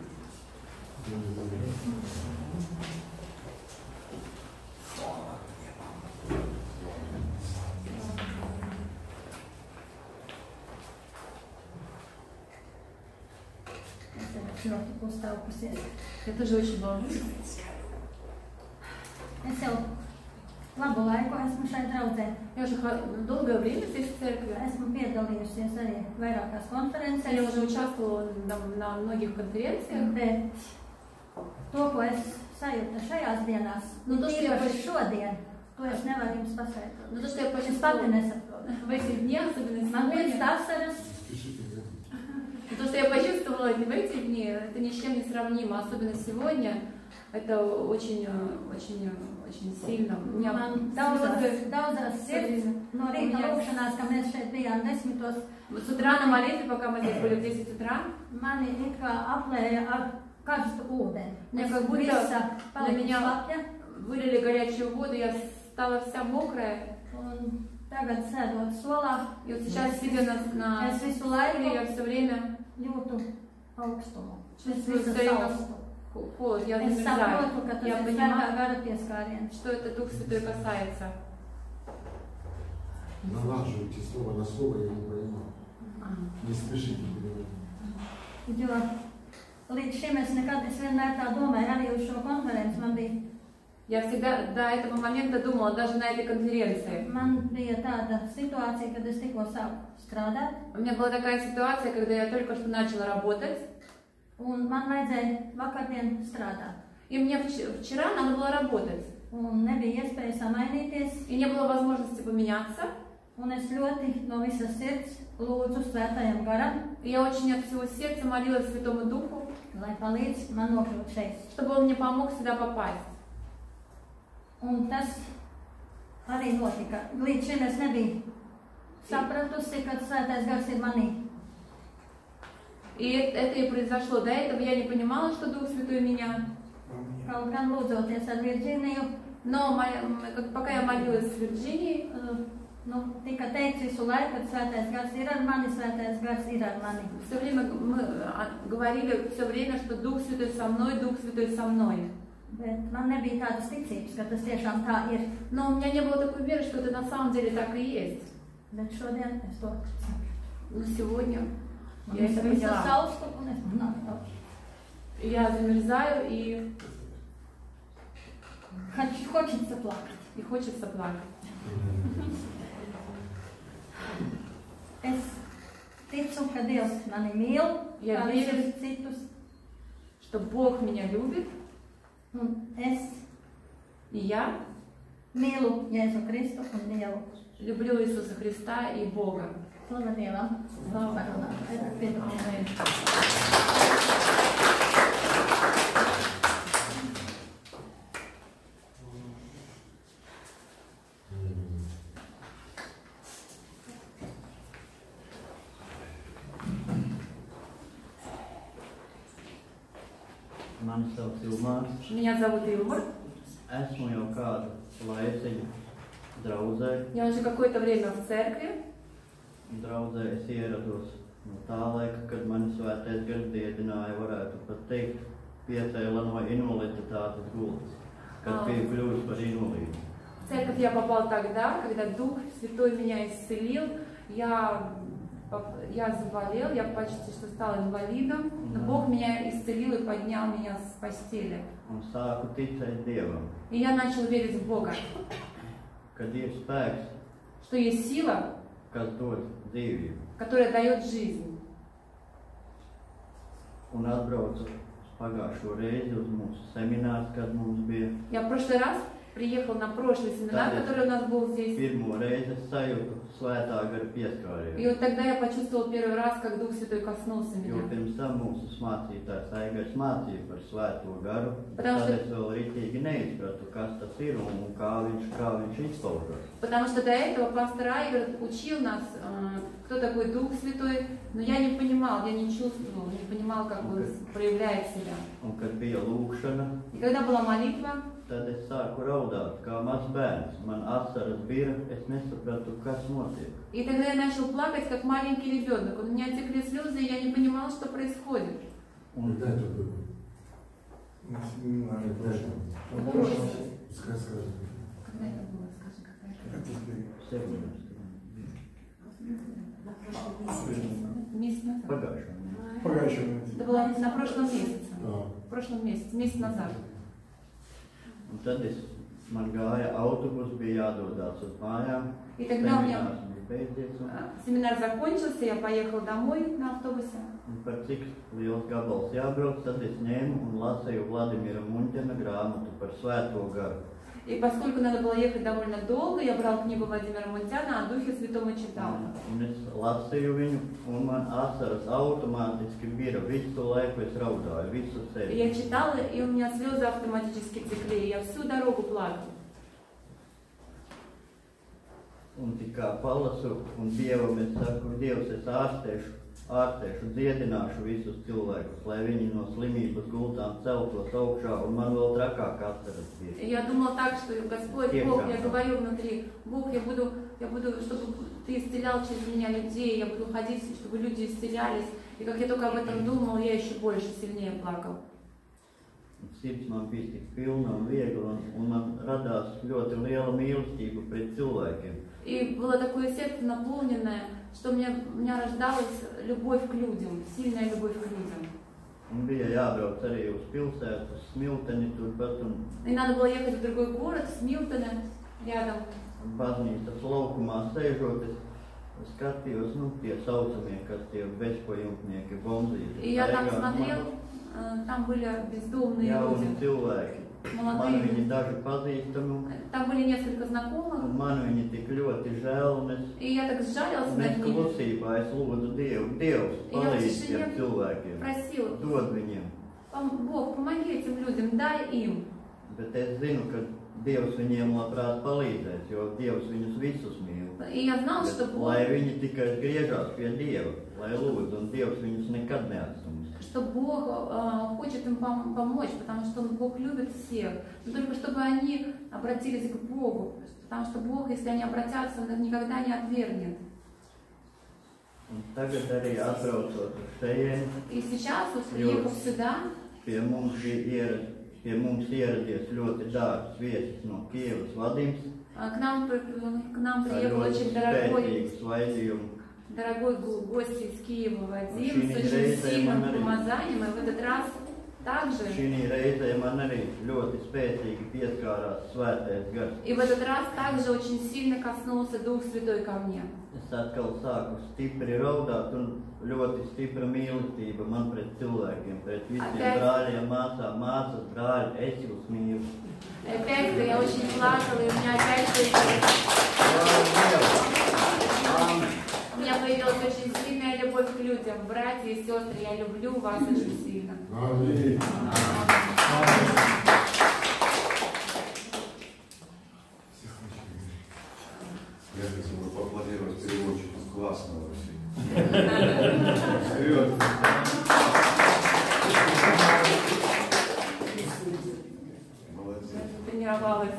Я тоже очень волнуюсь. Es jau labu laiku esmu šai draudzē. Я уже долгое время здесь в церкви. Esmu piedalījusies arī vairākās konferencēs. Я уже участвовала на многих конференциях. Bet to, ko es sajūtu šajās dienās, tīpaši šodien, to es nevaru jums pasētot. Но то, что я Es pati nesaprotu. в этих днях, особенно Man сегодня, līdz asaras. То, что я почувствовала в эти дни, это ни с чем не сравнимо, особенно сегодня. Это очень сильно. Daudzās sirds no rīta lūkšanās, ka mēs šeit bijām 10. С утра на молитве, пока мы здесь были в 10 утра, mani it kā aplēja ar karstu ūdeni. Мне как будто на меня вылили горячую воду, я стала вся мокрая. Un tagad sēdot solā, И вот сейчас, сидя на es visu laiku я все время jūtu augstumu. чувствую постоянно холод, я замерзаю. saprotu, ka tas Я ir svētā понимаю, gara pieskāriens. что это Дух Святой касается. Налаживайте слово на слово, я не понимаю. Не спешите переводить. Jo līdz šim es vienmēr tā domāju, arī uz šo konferenci man bija. Я всегда до этого момента думала, даже на этой конференции. Man bija tāda situācija, kad es tikko sāku strādāt. У меня была такая ситуация, когда я только что начала работать. Un man vajadzēja vakardien strādāt. И мне вчера надо было работать. Un nebija iespējas samainīties. И не было возможности поменяться. Un es ļoti no visas sirds lūdzu Svētajam garam. И я очень от всего сердца молилась Святому Духу, lai palīdz man nokļūt šeit. чтобы он мне помог сюда попасть. Un tas arī notika. Līdz šim es nebiju sapratusi, ka Svētais gars ir manī. И это и произошло. До этого я не понимала, что Дух Святой меня. Kaut gan lūdzoties ar Virģīniju, Но пока я молилась с Вирджинией, tika teikts visu laiku, ka Svētais gars ir ar mani, Svētais gars ir ar mani. все время мы говорили все время, что Дух Святой со мной, Дух Святой со мной. Bet man nebija tādas ticības, ka tas tiešām tā ir. Но у меня не было такой веры, что это на самом деле так и есть. Bet šodien es to saprotu. Но сегодня я Es это visu поняла. salstu un es nāku. Я замерзаю и Хочется плакать. И хочется плакать. Es ticu, ka Dievs mani mīl, Я kā верю, visus citus. что Бог меня любит, Un es и я mīlu Jēzu Kristu un Dievu. люблю Иисуса Христа и Бога. Slava Dievam. Slava par runāt. Mani sauc Ilmārs. Меня зовут Илмар. Esmu jau kādu laiciņu draudzē. Я уже какое-то время в церкви. Draudzē es ierados no tā laika, kad mani Svētais gars diedināja, varētu pat teikt, piecēla no invaliditātes gultas, kad biju kļuvis par invalīdu. В церковь я попал тогда, когда Дух Святой меня исцелил. Я заболел, я почти что стал инвалидом, но Бог меня исцелил и поднял меня с постели. Un sāku ticēt Dievam, И я начал верить в Бога, kad ir spēks, что есть сила, kas dod dzīvību. которая дает жизнь. Un atbraucu pagājušo reizi uz mūsu semināru, kad mums bija. Я в прошлый раз приехал на прошлый семинар, который у нас был здесь. Pirmo reizi sajūtu Svētā gara pieskārienu. И вот тогда я почувствовал первый раз, как Дух Святой коснулся Jo меня. pirms tam mūsu mācītājs Aigars mācīja par Svēto garu, Потому tad что- es vēl rītīgi neizpratu, kas tas ir un kā viņš izpaužas. Потому что до этого пастор Айгар учил нас, кто такой Дух Святой, но я не понимал, я не чувствовал, не понимал, как он проявляет себя. Un kad bija lūkšana, И когда была молитва, tad es sāku raudāt kā mazs bērns. Man asaras bira, es nesapratu, kas notiek. и тогда я начал плакать, как маленький ребенок. У меня текли слезы, и я не понимала, что происходит. Un Когда это было? На семинаре прошлом. Скажи. Когда это было? Скажи, когда это было? Месяц назад. Это было на прошлом месяце. В прошлом месяце, месяц назад. Un tad man gāja autobus, bija jādodas uz mājām. И тогда у меня Seminārs bija beidzies. семинар закончился, я поехал домой на автобусе. Un par cik liels gabals jābrauc, tad es ņēmu un lasīju Vladimira Muņķena grāmatu par Svēto garu. И поскольку надо было ехать довольно долго, я брал книгу Владимира Мунтяна о Духе Святом и читал. Un es lasīju viņu, un man asaras automātiski bira. Visu laiku es raudāju, visu ceļu. Я читала, и у меня слезы автоматически текли, и я всю дорогу плакала. Un tik kā palasu, un Dievam es saku, Dievs, es ārstēšu, dziedināšu visus cilvēkus, lai viņi no slimības gultām celtos augšā, un man vēl trakāk asaras bija. Я думала так, что Господь, Бог, я говорю внутри, Бог, я буду, чтобы Ты исцелял через меня людей, я буду ходить, чтобы люди исцелялись. И как я только об этом думал, я еще больше, сильнее плакал. Sirds man bija tik pilna un viegla, un man radās ļoti liela mīlestība pret cilvēkiem. И было такое сердце наполненное, что у меня рождалась любовь к людям, сильная любовь к людям. Un bija jābrauc arī uz pilsētu, uz Smilteni turpat, un И надо было ехать в другой город, в Смилтоне, рядом. Baznīcas laukumā sēžot, es skatījos, tie saucamie, kas tie bezpajumtnieki, bonzīti. И я там смотрел, там были бездомные Jauni люди. cilvēki. Man viņi daži pazīstami. Там были несколько знакомых. Un man viņi tik ļoti žēl, un И я так сжалился es над ними. klusībā, es lūdzu Dievu, Dievs, palīdz tiem cilvēkiem, Просил, dod viņiem. Бог, помоги этим людям, дай им. Bet es zinu, ka Dievs viņiem labprāt palīdzēs, jo Dievs viņus visus mīl. И я знал, что Бог, Lai viņi tikai griežās pie Dieva, lai lūdzu, un Dievs viņus nekad neatstums. что Бог хочет им помочь, потому что Бог любит всех. Но только чтобы они обратились к Богу, потому что Бог, если они обратятся, Он их никогда не отвергнет. Un tagad arī atbraucot uz šejieni, И сейчас, вот, приехав сюда, pie mums ieradies ļoti dārgs viesis no Kievas, Vadims. к нам приехал очень дорогой гость из Киева, Вадим, с очень сильным помазанием, и в этот раз также. Šī reizē man arī ļoti spēcīgi pieskārās svētais gars. И в этот раз также очень сильно коснулся Дух Святой ко мне. Es atkal sāku stipri raudāt, un ļoti stipra mīlestība man pret cilvēkiem, pret visiem brāļiem, māsām, māsas, brāļi, es jūs mīlu. Опять я очень плакала, и у меня опять у меня появилась очень сильная любовь к людям. Братья и сестры, я люблю вас очень сильно. Я хотел бы поаплодировать переводчику. Классно вообще. Вперед! Молодец. Тренировалась.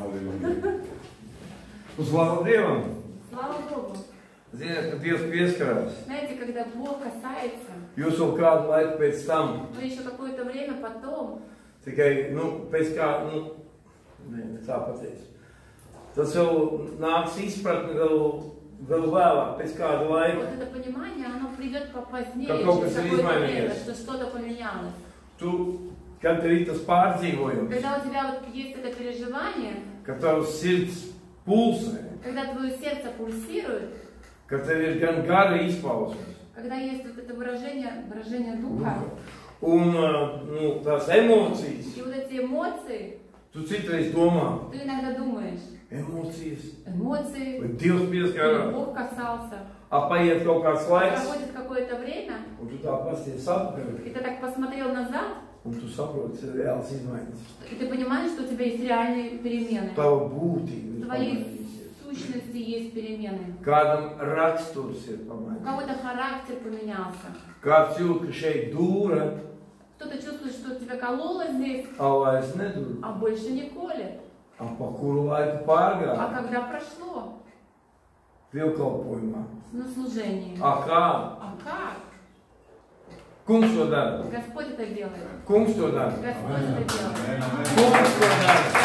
Слава Богу! Слава Богу! Ziniet, kad Dievs pieskarās, Знаете, когда Бог касается, jūs vēl kādu laiku pēc tam, но еще какое-то время потом, tikai, pēc kā, tā pateicu, tas vēl nāks izpratni vēl vēlāk, pēc kādu laiku. вот это понимание, оно придет позднее, Как kaut через kas ir какое-то время, izmainījies. что что-то поменялось. Kad ir tas pārdzīvojums, Когда у тебя вот есть это переживание, kad tavs sirds pulsē, когда твое сердце пульсирует, kad tev ir gan gara izpausmes, когда есть вот это выражение духа, un tās emocijas, и вот эти эмоции, tu citreiz domā, ты иногда думаешь, emocijas, vai или Dievs pieskarās, Бог касался, paiet kaut kāds laiks, проходит какое-то время, un tu tā pasties atpakaļ, и ты так посмотрел назад, un tu saproti, ka ir reāls izmaiņas. и ты понимаешь, что у тебя есть реальные перемены. Tava būtība В ir твоей pamainījusies. сущности есть перемены. Kādam raksturs ir У pamainījies. кого-то характер поменялся. Kāds jūt, ka šeit dūra, Кто-то чувствует, что тебя кололо здесь, vairs nedur, а больше не колет. pa kuru laiku А pārgāja когда прошло dievkalpojumā. на служении? Kā? А как? Kungs to dara. Господь это делает. Kungs to dara. Господь это делает. Kungs to dara.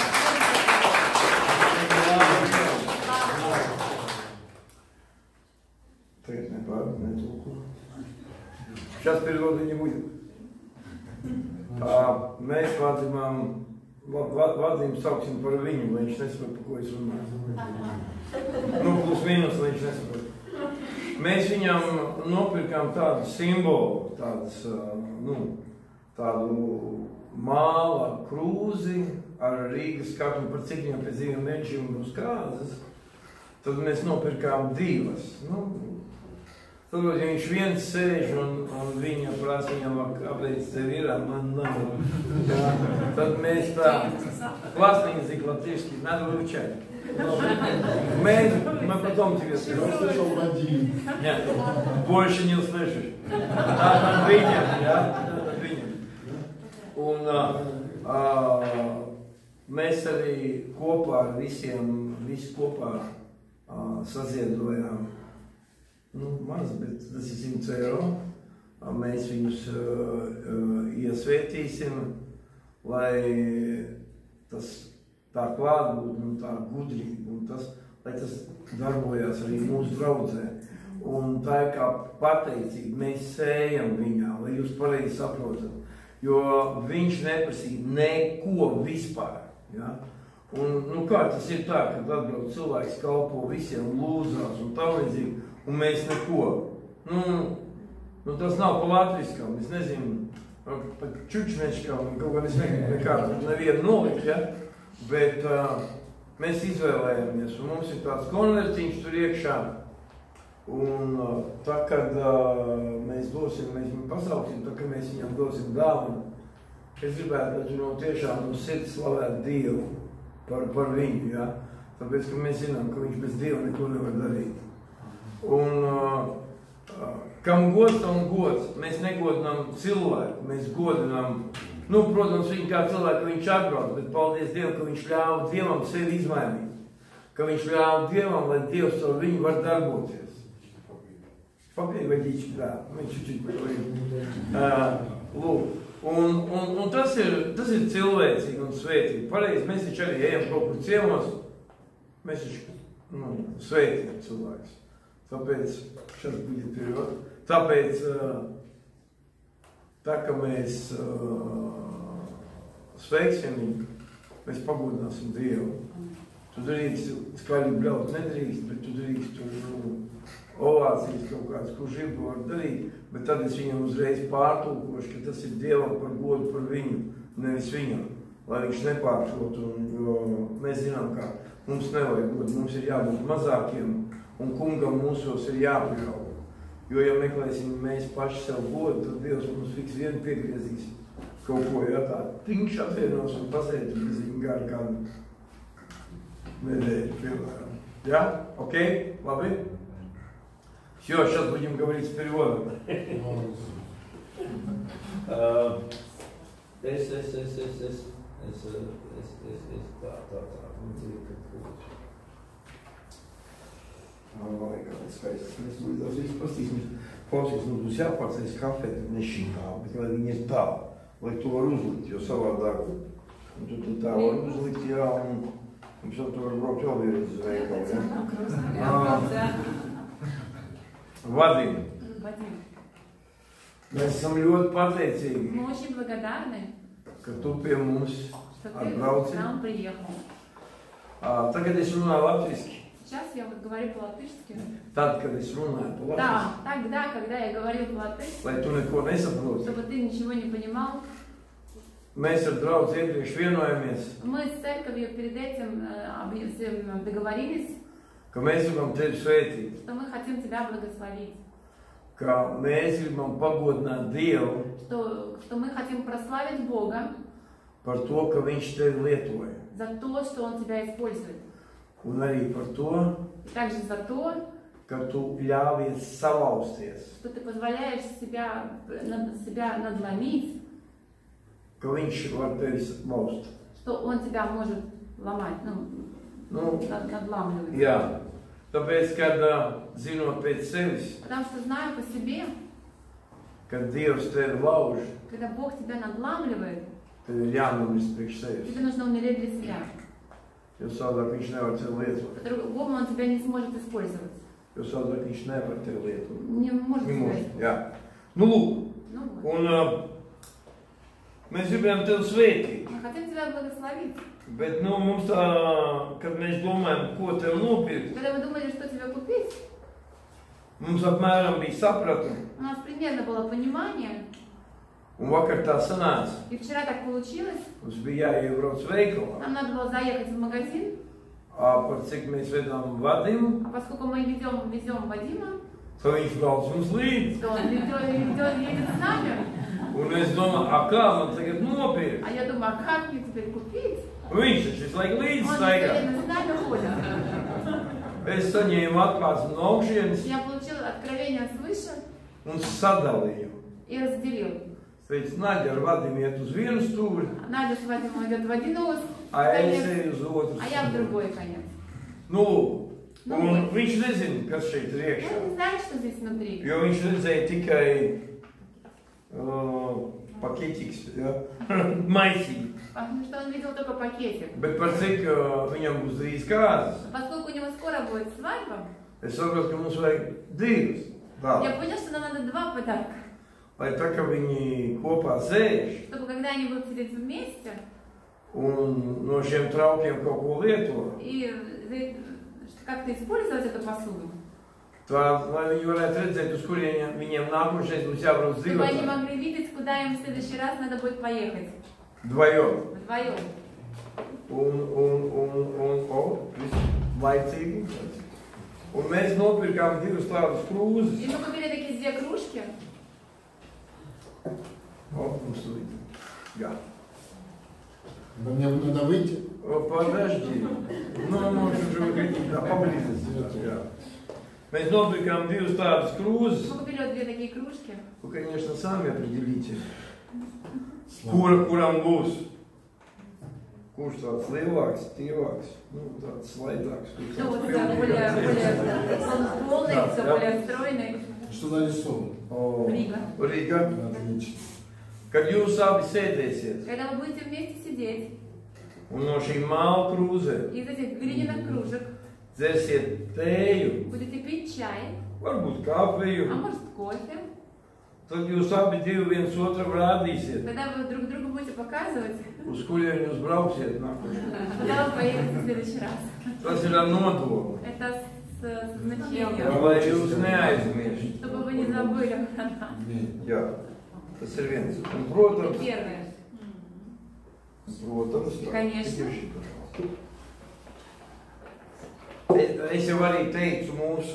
Tagad netulko. Сейчас перевода не будет. Mēs Vadim sauksim par viņu, lai viņš nesaprot, par ko es runāju. Plus mīnus, lai viņš nesaprot. Mēs viņam nopirkām tādu simbolu, tādu māla krūzi, ar Rīgas katru par cik viņam pēc 2 mēnešiem būs kāzas, tad mēs nopirkām 2. Tad, ja viņš viens sēž un viņa prasa viņam, kāpēc tev ir, man nav. Tad mēs tā, классный язык латышский, надо выучать. Мы потом тебе скажем. Я услышал Вадим. Нет, больше не услышишь. Надо выйдем, надо выйдем. Un mēs arī kopā ar visiem, visi kopā saziedojām. Maz, bet tas ir 100 eiro. Mēs viņus iesvētīsim, lai tas tā klātbūt un tā gudrība, un tas, lai tas darbojās arī mūsu draudzē. Un tā ir kā pateicība, mēs sējam viņā, lai jūs pareizi saprotat. Jo viņš neprasīja neko vispār. Ja? Un kā tas ir tā, kad atbrauc cilvēks kalpo visiem lūzās un tā līdzīgi, un mēs neko. Tas nav pa latviskam, es nezinu, pa čučmečkam, kaut kā es nekādu nevienu nolikt, ja? Bet mēs izvēlējāmies, un mums ir tāds konvertiņš tur iekšā. Un tā, kad mēs dosim, mēs viņu pasauksim, tā, kad mēs viņam dosim dāvanu, es gribētu, lai tu tiešām no sirds slavētu Dievu par viņu, ja? Tāpēc, ka mēs zinām, ka viņš bez Dieva neko nevar darīt. Un kam gods, tam gods. Mēs negodinām cilvēku, mēs godinām, protams, viņu kā cilvēku viņš atbrauc, bet paldies Dievam, ka viņš ļāva Dievam sevi izmainīt. Ka viņš ļāva Dievam, lai Dievs ar viņu var darboties. Попей водички, да, мы чуть-чуть поговорим. Un tas ir cilvēcīgi un svētīgi. Pareizi, mēs taču arī ejam kaut kur ciemos, mēs taču svētījam cilvēkus. Tāpēc, šeit будет перевод. Tāpēc, tā kā mēs sveiksim viņu, mēs pagodināsim Dievu. Tu drīkst skaļi bļaut, nedrīkst, bet tu drīkst tur ovācijas kaut kāds, kurš ir to var darīt, bet tad es viņam uzreiz pārtulkošu, ka tas ir Dievam par godu par viņu, nevis viņam, lai viņš nepāršotu, jo mēs zinām, kā mums nevajag godu, mums ir jābūt mazākiem, un kungam mūsos ir jāpieaug. Jo, ja meklēsim mēs paši sev godu, tad Dievs mums fiks vienu piegriezīs kaut ko, ja tā tiņš atvienos un pasēt bez viņu garu kādu nedēļu, piemēram. Ja? Окей? Labi? Все, сейчас будем говорить с переводом. Mēs līdz izprastīsim, klausies, tu jāpārceļas kafē, tad nešīkā, bet lai viņi ir tā, lai tu var uzlikt, jo savādāk, un tu tā var uzlikt, jā, un pēc tam tu var braukt vēl vīri uz veikalu, ja? Vadim. Mēs esam ļoti pateicīgi, ka tu pie mums atbrauci. Tagad es runāju latviski. Сейчас я вот говорю по-латышски. Tad, kad es runāju по-латышски. Да, тогда, когда я говорю по-латышски. Lai tu neko nesaproti. Чтобы ты ничего не понимал. Mēs ar draudz iepriekš vienojamies. Мы с церковью перед этим договорились. Ka mēs gribam tevi svētīt. Что мы хотим тебя благословить. Ka mēs gribam pagodināt Dievu. Что мы хотим прославить Бога. Par to, ka viņš tevi lietoja. За то, что Он тебя использует. Un arī par to, и также за то, ka tu ļāvies salauzties. Что ты позволяешь себя надломить. Ka viņš var tevi laust. Что Он тебя может ломать, надламливать. Jā. Tāpēc, kad zinot pēc sevis, Потому что знаю по себе, kad Dievs tevi lauž, когда Бог тебя надламливает, tev ir jānomirst priekš sevis. тебе нужно умереть для себя. Jo savādāk viņš nevar tevi lietot. По-другому Он тебя не сможет использовать. Jo savādāk viņš nevar tevi lietot. Не может использовать. Jā. Lūk. Un mēs gribējām tevi svētīt. Мы хотим тебя благословить. Bet, mums tā, kad mēs domājam, ko tev nopirkt, Когда мы думали, что тебе купить, mums apmēram bija sapratne, у нас примерно было понимание, Un vakar tā sanāca. И вчера так получилось. Mums bija jāiebrauc veikalā. Нам надо было заехать в магазин. Par cik mēs vedām Vadimu, А поскольку мы везем Вадима, то viņš brauc mums līdzi. то он едет с нами. Un es domāju, kā man tagad nopirkt? А я думаю, а как мне теперь купить? Viņš taču visu laiku līdzi Он staigā. все время с нами ходит. Es saņēmu atklāsmi no augšienes Я получила откровение свыше un sadalīju. и разделил. Pēc Naģa ar Vadimu iet uz vienu stūri, Надя с Вадимом идет в один уз, a es eju uz otru а я в stūri. другой конец. Nu, Nu, un viņš nezina, kas šeit ir Он iekšā. не знает, что здесь внутри. Jo viņš redzēja tikai paketiks, ja? Maisīgi. Потому что он видел только пакетик. Bet par cik viņam būs drīz kāzas, Поскольку у него скоро будет свадьба, es saprotu, ka mums vajag divas. Tā. я понял, что нам надо 2 подарка. Lai tā kā viņi kopā sēž Чтобы когда они будут сидеть вместе un no šiem traukiem kaut ko lieto, и как-то использовать эту посуду, tā, lai viņi varētu redzēt, uz kurien viņiem nākošais būs jābrauc чтобы они dzīvotā. могли видеть, куда им в следующий раз надо будет поехать. Dvajot. Вдвоем. Un viss laicīgi. Un mēs nopirkām divas tādas krūzes. И мы купили такие 2 кружки. Mums tur jā. Мне надо выйти. Подожди. Nu, mums уже tā pablīdās. Jā. Mēs nopirkām divas tādas krūzes. Мы купили 2 такие кружки. Вы, конечно, сами определите, kuram būs. Kurš tāds lielāks, tievāks, nu, tāds slaidāks. Ну, вот это более полный, все более стройный. Что нарисовано? Рига. Риga. Отлично. Kad jūs abi sēdēsiet Когда вы будете вместе сидеть, un no šīm māla krūzēm из этих глиняных кружек dzersiet tēju, будете пить чай, varbūt а kafiju, может кофе, tad jūs abi divi viens otram rādīsiet, когда вы друг другу будете показывать, uz kuriem jūs brauksiet nākošais. куда вы поедете в следующий раз. Tas ir ar nodomu, Это с значением, lai jūs neaizmirst. чтобы вы не забыли про нас. Jā, tas ir viens. Un, protams, Первое. tā. Конечно. Es jau arī teicu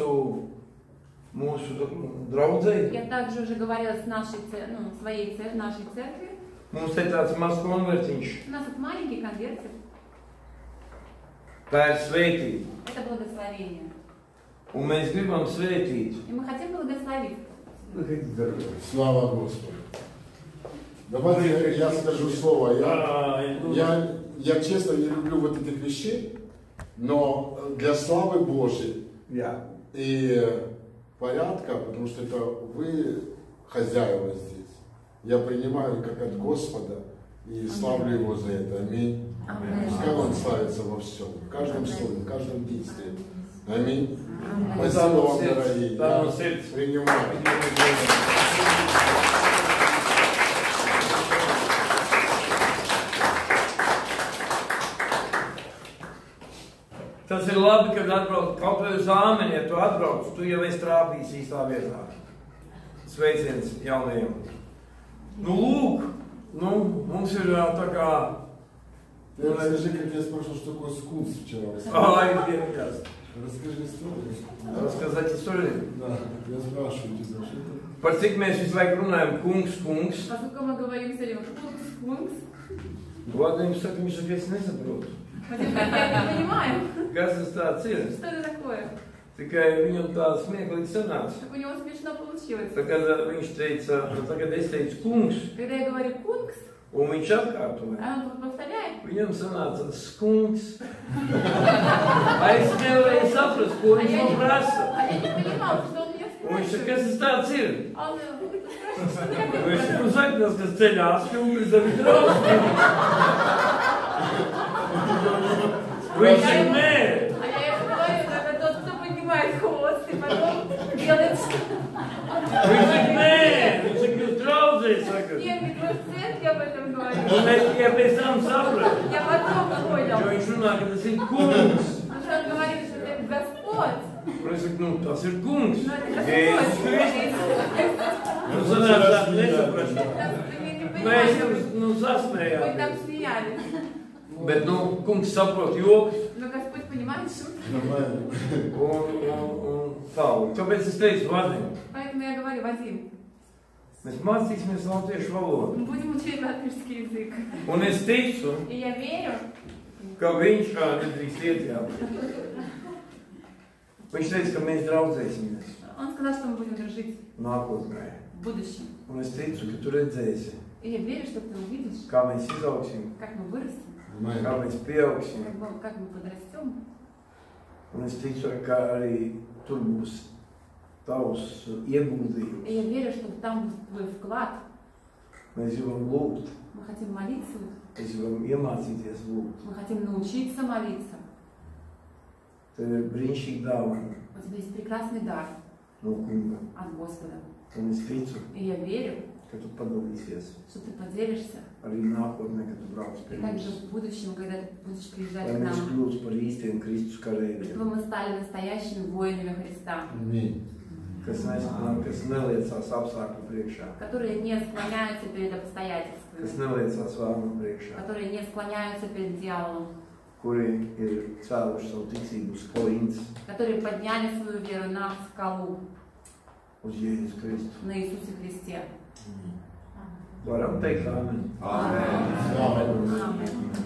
mūsu draudzei. Я также уже говорила с нашей, нашей церкви. Mums te tāds mazs konvertiņš. У нас тут маленький конвертик. Tā ir svētība. Это благословение. Un mēs gribam svētīt. И мы хотим благословить. Слава Господу. Давайте я скажу слово. Я честно не люблю вот этих вещей, но для славы Божьей и порядка, потому что это вы хозяева здесь. Я принимаю как от Господа и славлю Его за это. Аминь. Пускай Он славится во всем, в каждом слове, в каждом действии. Аминь. Спасибо вам, дорогие. Я принимаю. Tas ir labi, kad atbrauc kaut vai uz āmeni, ja tu atbrauc, tu jau esi trāpījis īstā vietā. Sveiciens jaunajiem. Nu, lūk, mums ir tā kā... Ты расскажи, как я спрашивал, что такое скунс вчера. Ай, бедняс. Расскажи историю. Рассказать историю? Да, я спрашиваю тебя, что это. Par cik mēs visu laiku runājam kungs. Поскольку мы говорим все время kungs. Vladimir saka, viņš saka, es nesaprotu. Я не понимаю. Kas tas tāds ir? Что это такое? Tikai viņam tā smieklīgi sanāca. Так у него смешно получилось. Tagad viņš teica, tagad es teicu kungs. Когда я говорю kungs, un viņš atkārtoja. А он повторяет? Viņam sanāca skunks. Es nevarēju saprast, ko viņš man prasa. А я не понимала, что он меня Un viņš saka, спрашивает. kas tas tāds ir? А он спрашивает, Viņš saka, saka, tas, kas ceļās, filmas ar drausmi. Viņš saka, nē. А я ему говорю, это тот, кто поднимает хвост и потом делает... Viņš saka, nē. Viņš saka, jūs draudzē, saka. Нет, не твой центр, я об этом говорю. Un es tikai pēc tam sapratu. Я потом понял. Jo viņš runā, ka tas ir kungs. Потому что он говорит, что это Господь. Просто, ну, tas ir kungs. Но это Господь. Nu, sanāca, nesaprastu. Вы Mēs jums, nu, sasmējāmies. там смеялись. Bet, nu, kungs saprot joks. Но Господь понимает шутки. Un tā. Kāpēc es teicu Vadim? Поэтому я говорю, Вадим, Mēs mācīsimies latviešu valodu. мы будем учить латышский язык. Un es ticu, И я верю, ka viņš kā nedrīkst iet. Viņš teica, ka mēs draudzēsimies он сказал, что мы будем дружить nākotnē. в будущем. Un es ticu, ka tu redzēsi, И я верю, что ты увидишь, kā mēs izaugsim, как мы вырастем, kā mēs pieaugsim. как мы подрастем. Un es ticu, ka arī tur būs tavs ieguldījums. И я верю, что там будет твой вклад. Mēs gribam lūgt, Мы хотим молиться, mēs gribam iemācīties lūgt. мы хотим научиться молиться. Tev ir brīnišķīgi dāvana У тебя есть прекрасный дар no kunga. от Господа. Un es ticu, И я верю, ka tu padalīsies что ты поделишься. arī nākotnē, kad tu brauc pie И также mums. в будущем, когда ты будешь приезжать Lai к mēs нам, kļūtu par īstiem Kristus karēļiem, чтобы мы стали настоящими воинами Христа, kas neliecās apstākļu priekšā, которые не склоняются перед kas обстоятельствами, neliecās vēlmu priekšā, которые не склоняются перед дьяволом, kuri ir cēluši savu ticību uz klints, которые подняли свою веру на скалу, uz Jēzus Kristu. на Иисусе Христе. Varam teikt amen. Amen.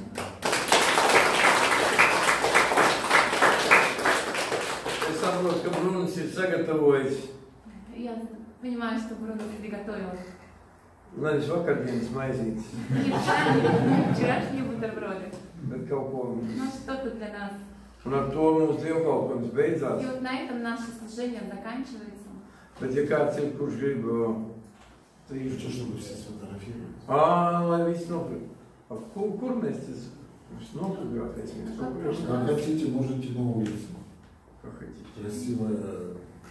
Es saprotu, ka Brunis ir sagatavojis. Я понимаю, что Бруно приготовил Nevis vakardienas maizītes, не вчерашние бутерброды, bet kaut ko. но что-то для нас. Un ar to mūsu dievkalpojums beidzās. И вот на этом наше служение заканчивается. Bet ja kāds ir, kurš grib trīs... Хочу, чтобы все сфотографировали. Lai viss nopirkt. Kur mēs tas nofotografēsimies? Как хотите, можете на улице. Как хотите. Красивая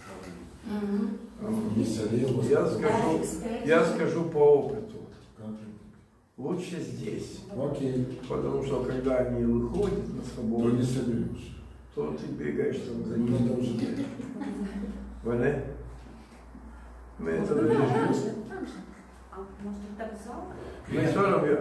Я скажу по опыту. Как Лучше здесь. Окей. Потому что когда они выходят на свободу, То не соберешь. то ты бегаешь там за Надо ними. уже бегать. Vai ne? Mēs tad arī Mēs varam, jā.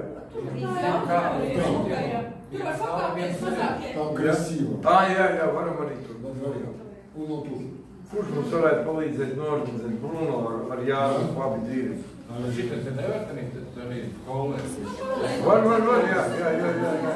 Там красиво. Jā, varam arī tur. На дворе. Уно тут. Kurš mums varētu palīdzēt norganizēt Bruno ar Jānu abi divi? Šitas te nevar tenīt, tad arī kolēs. Var, jā.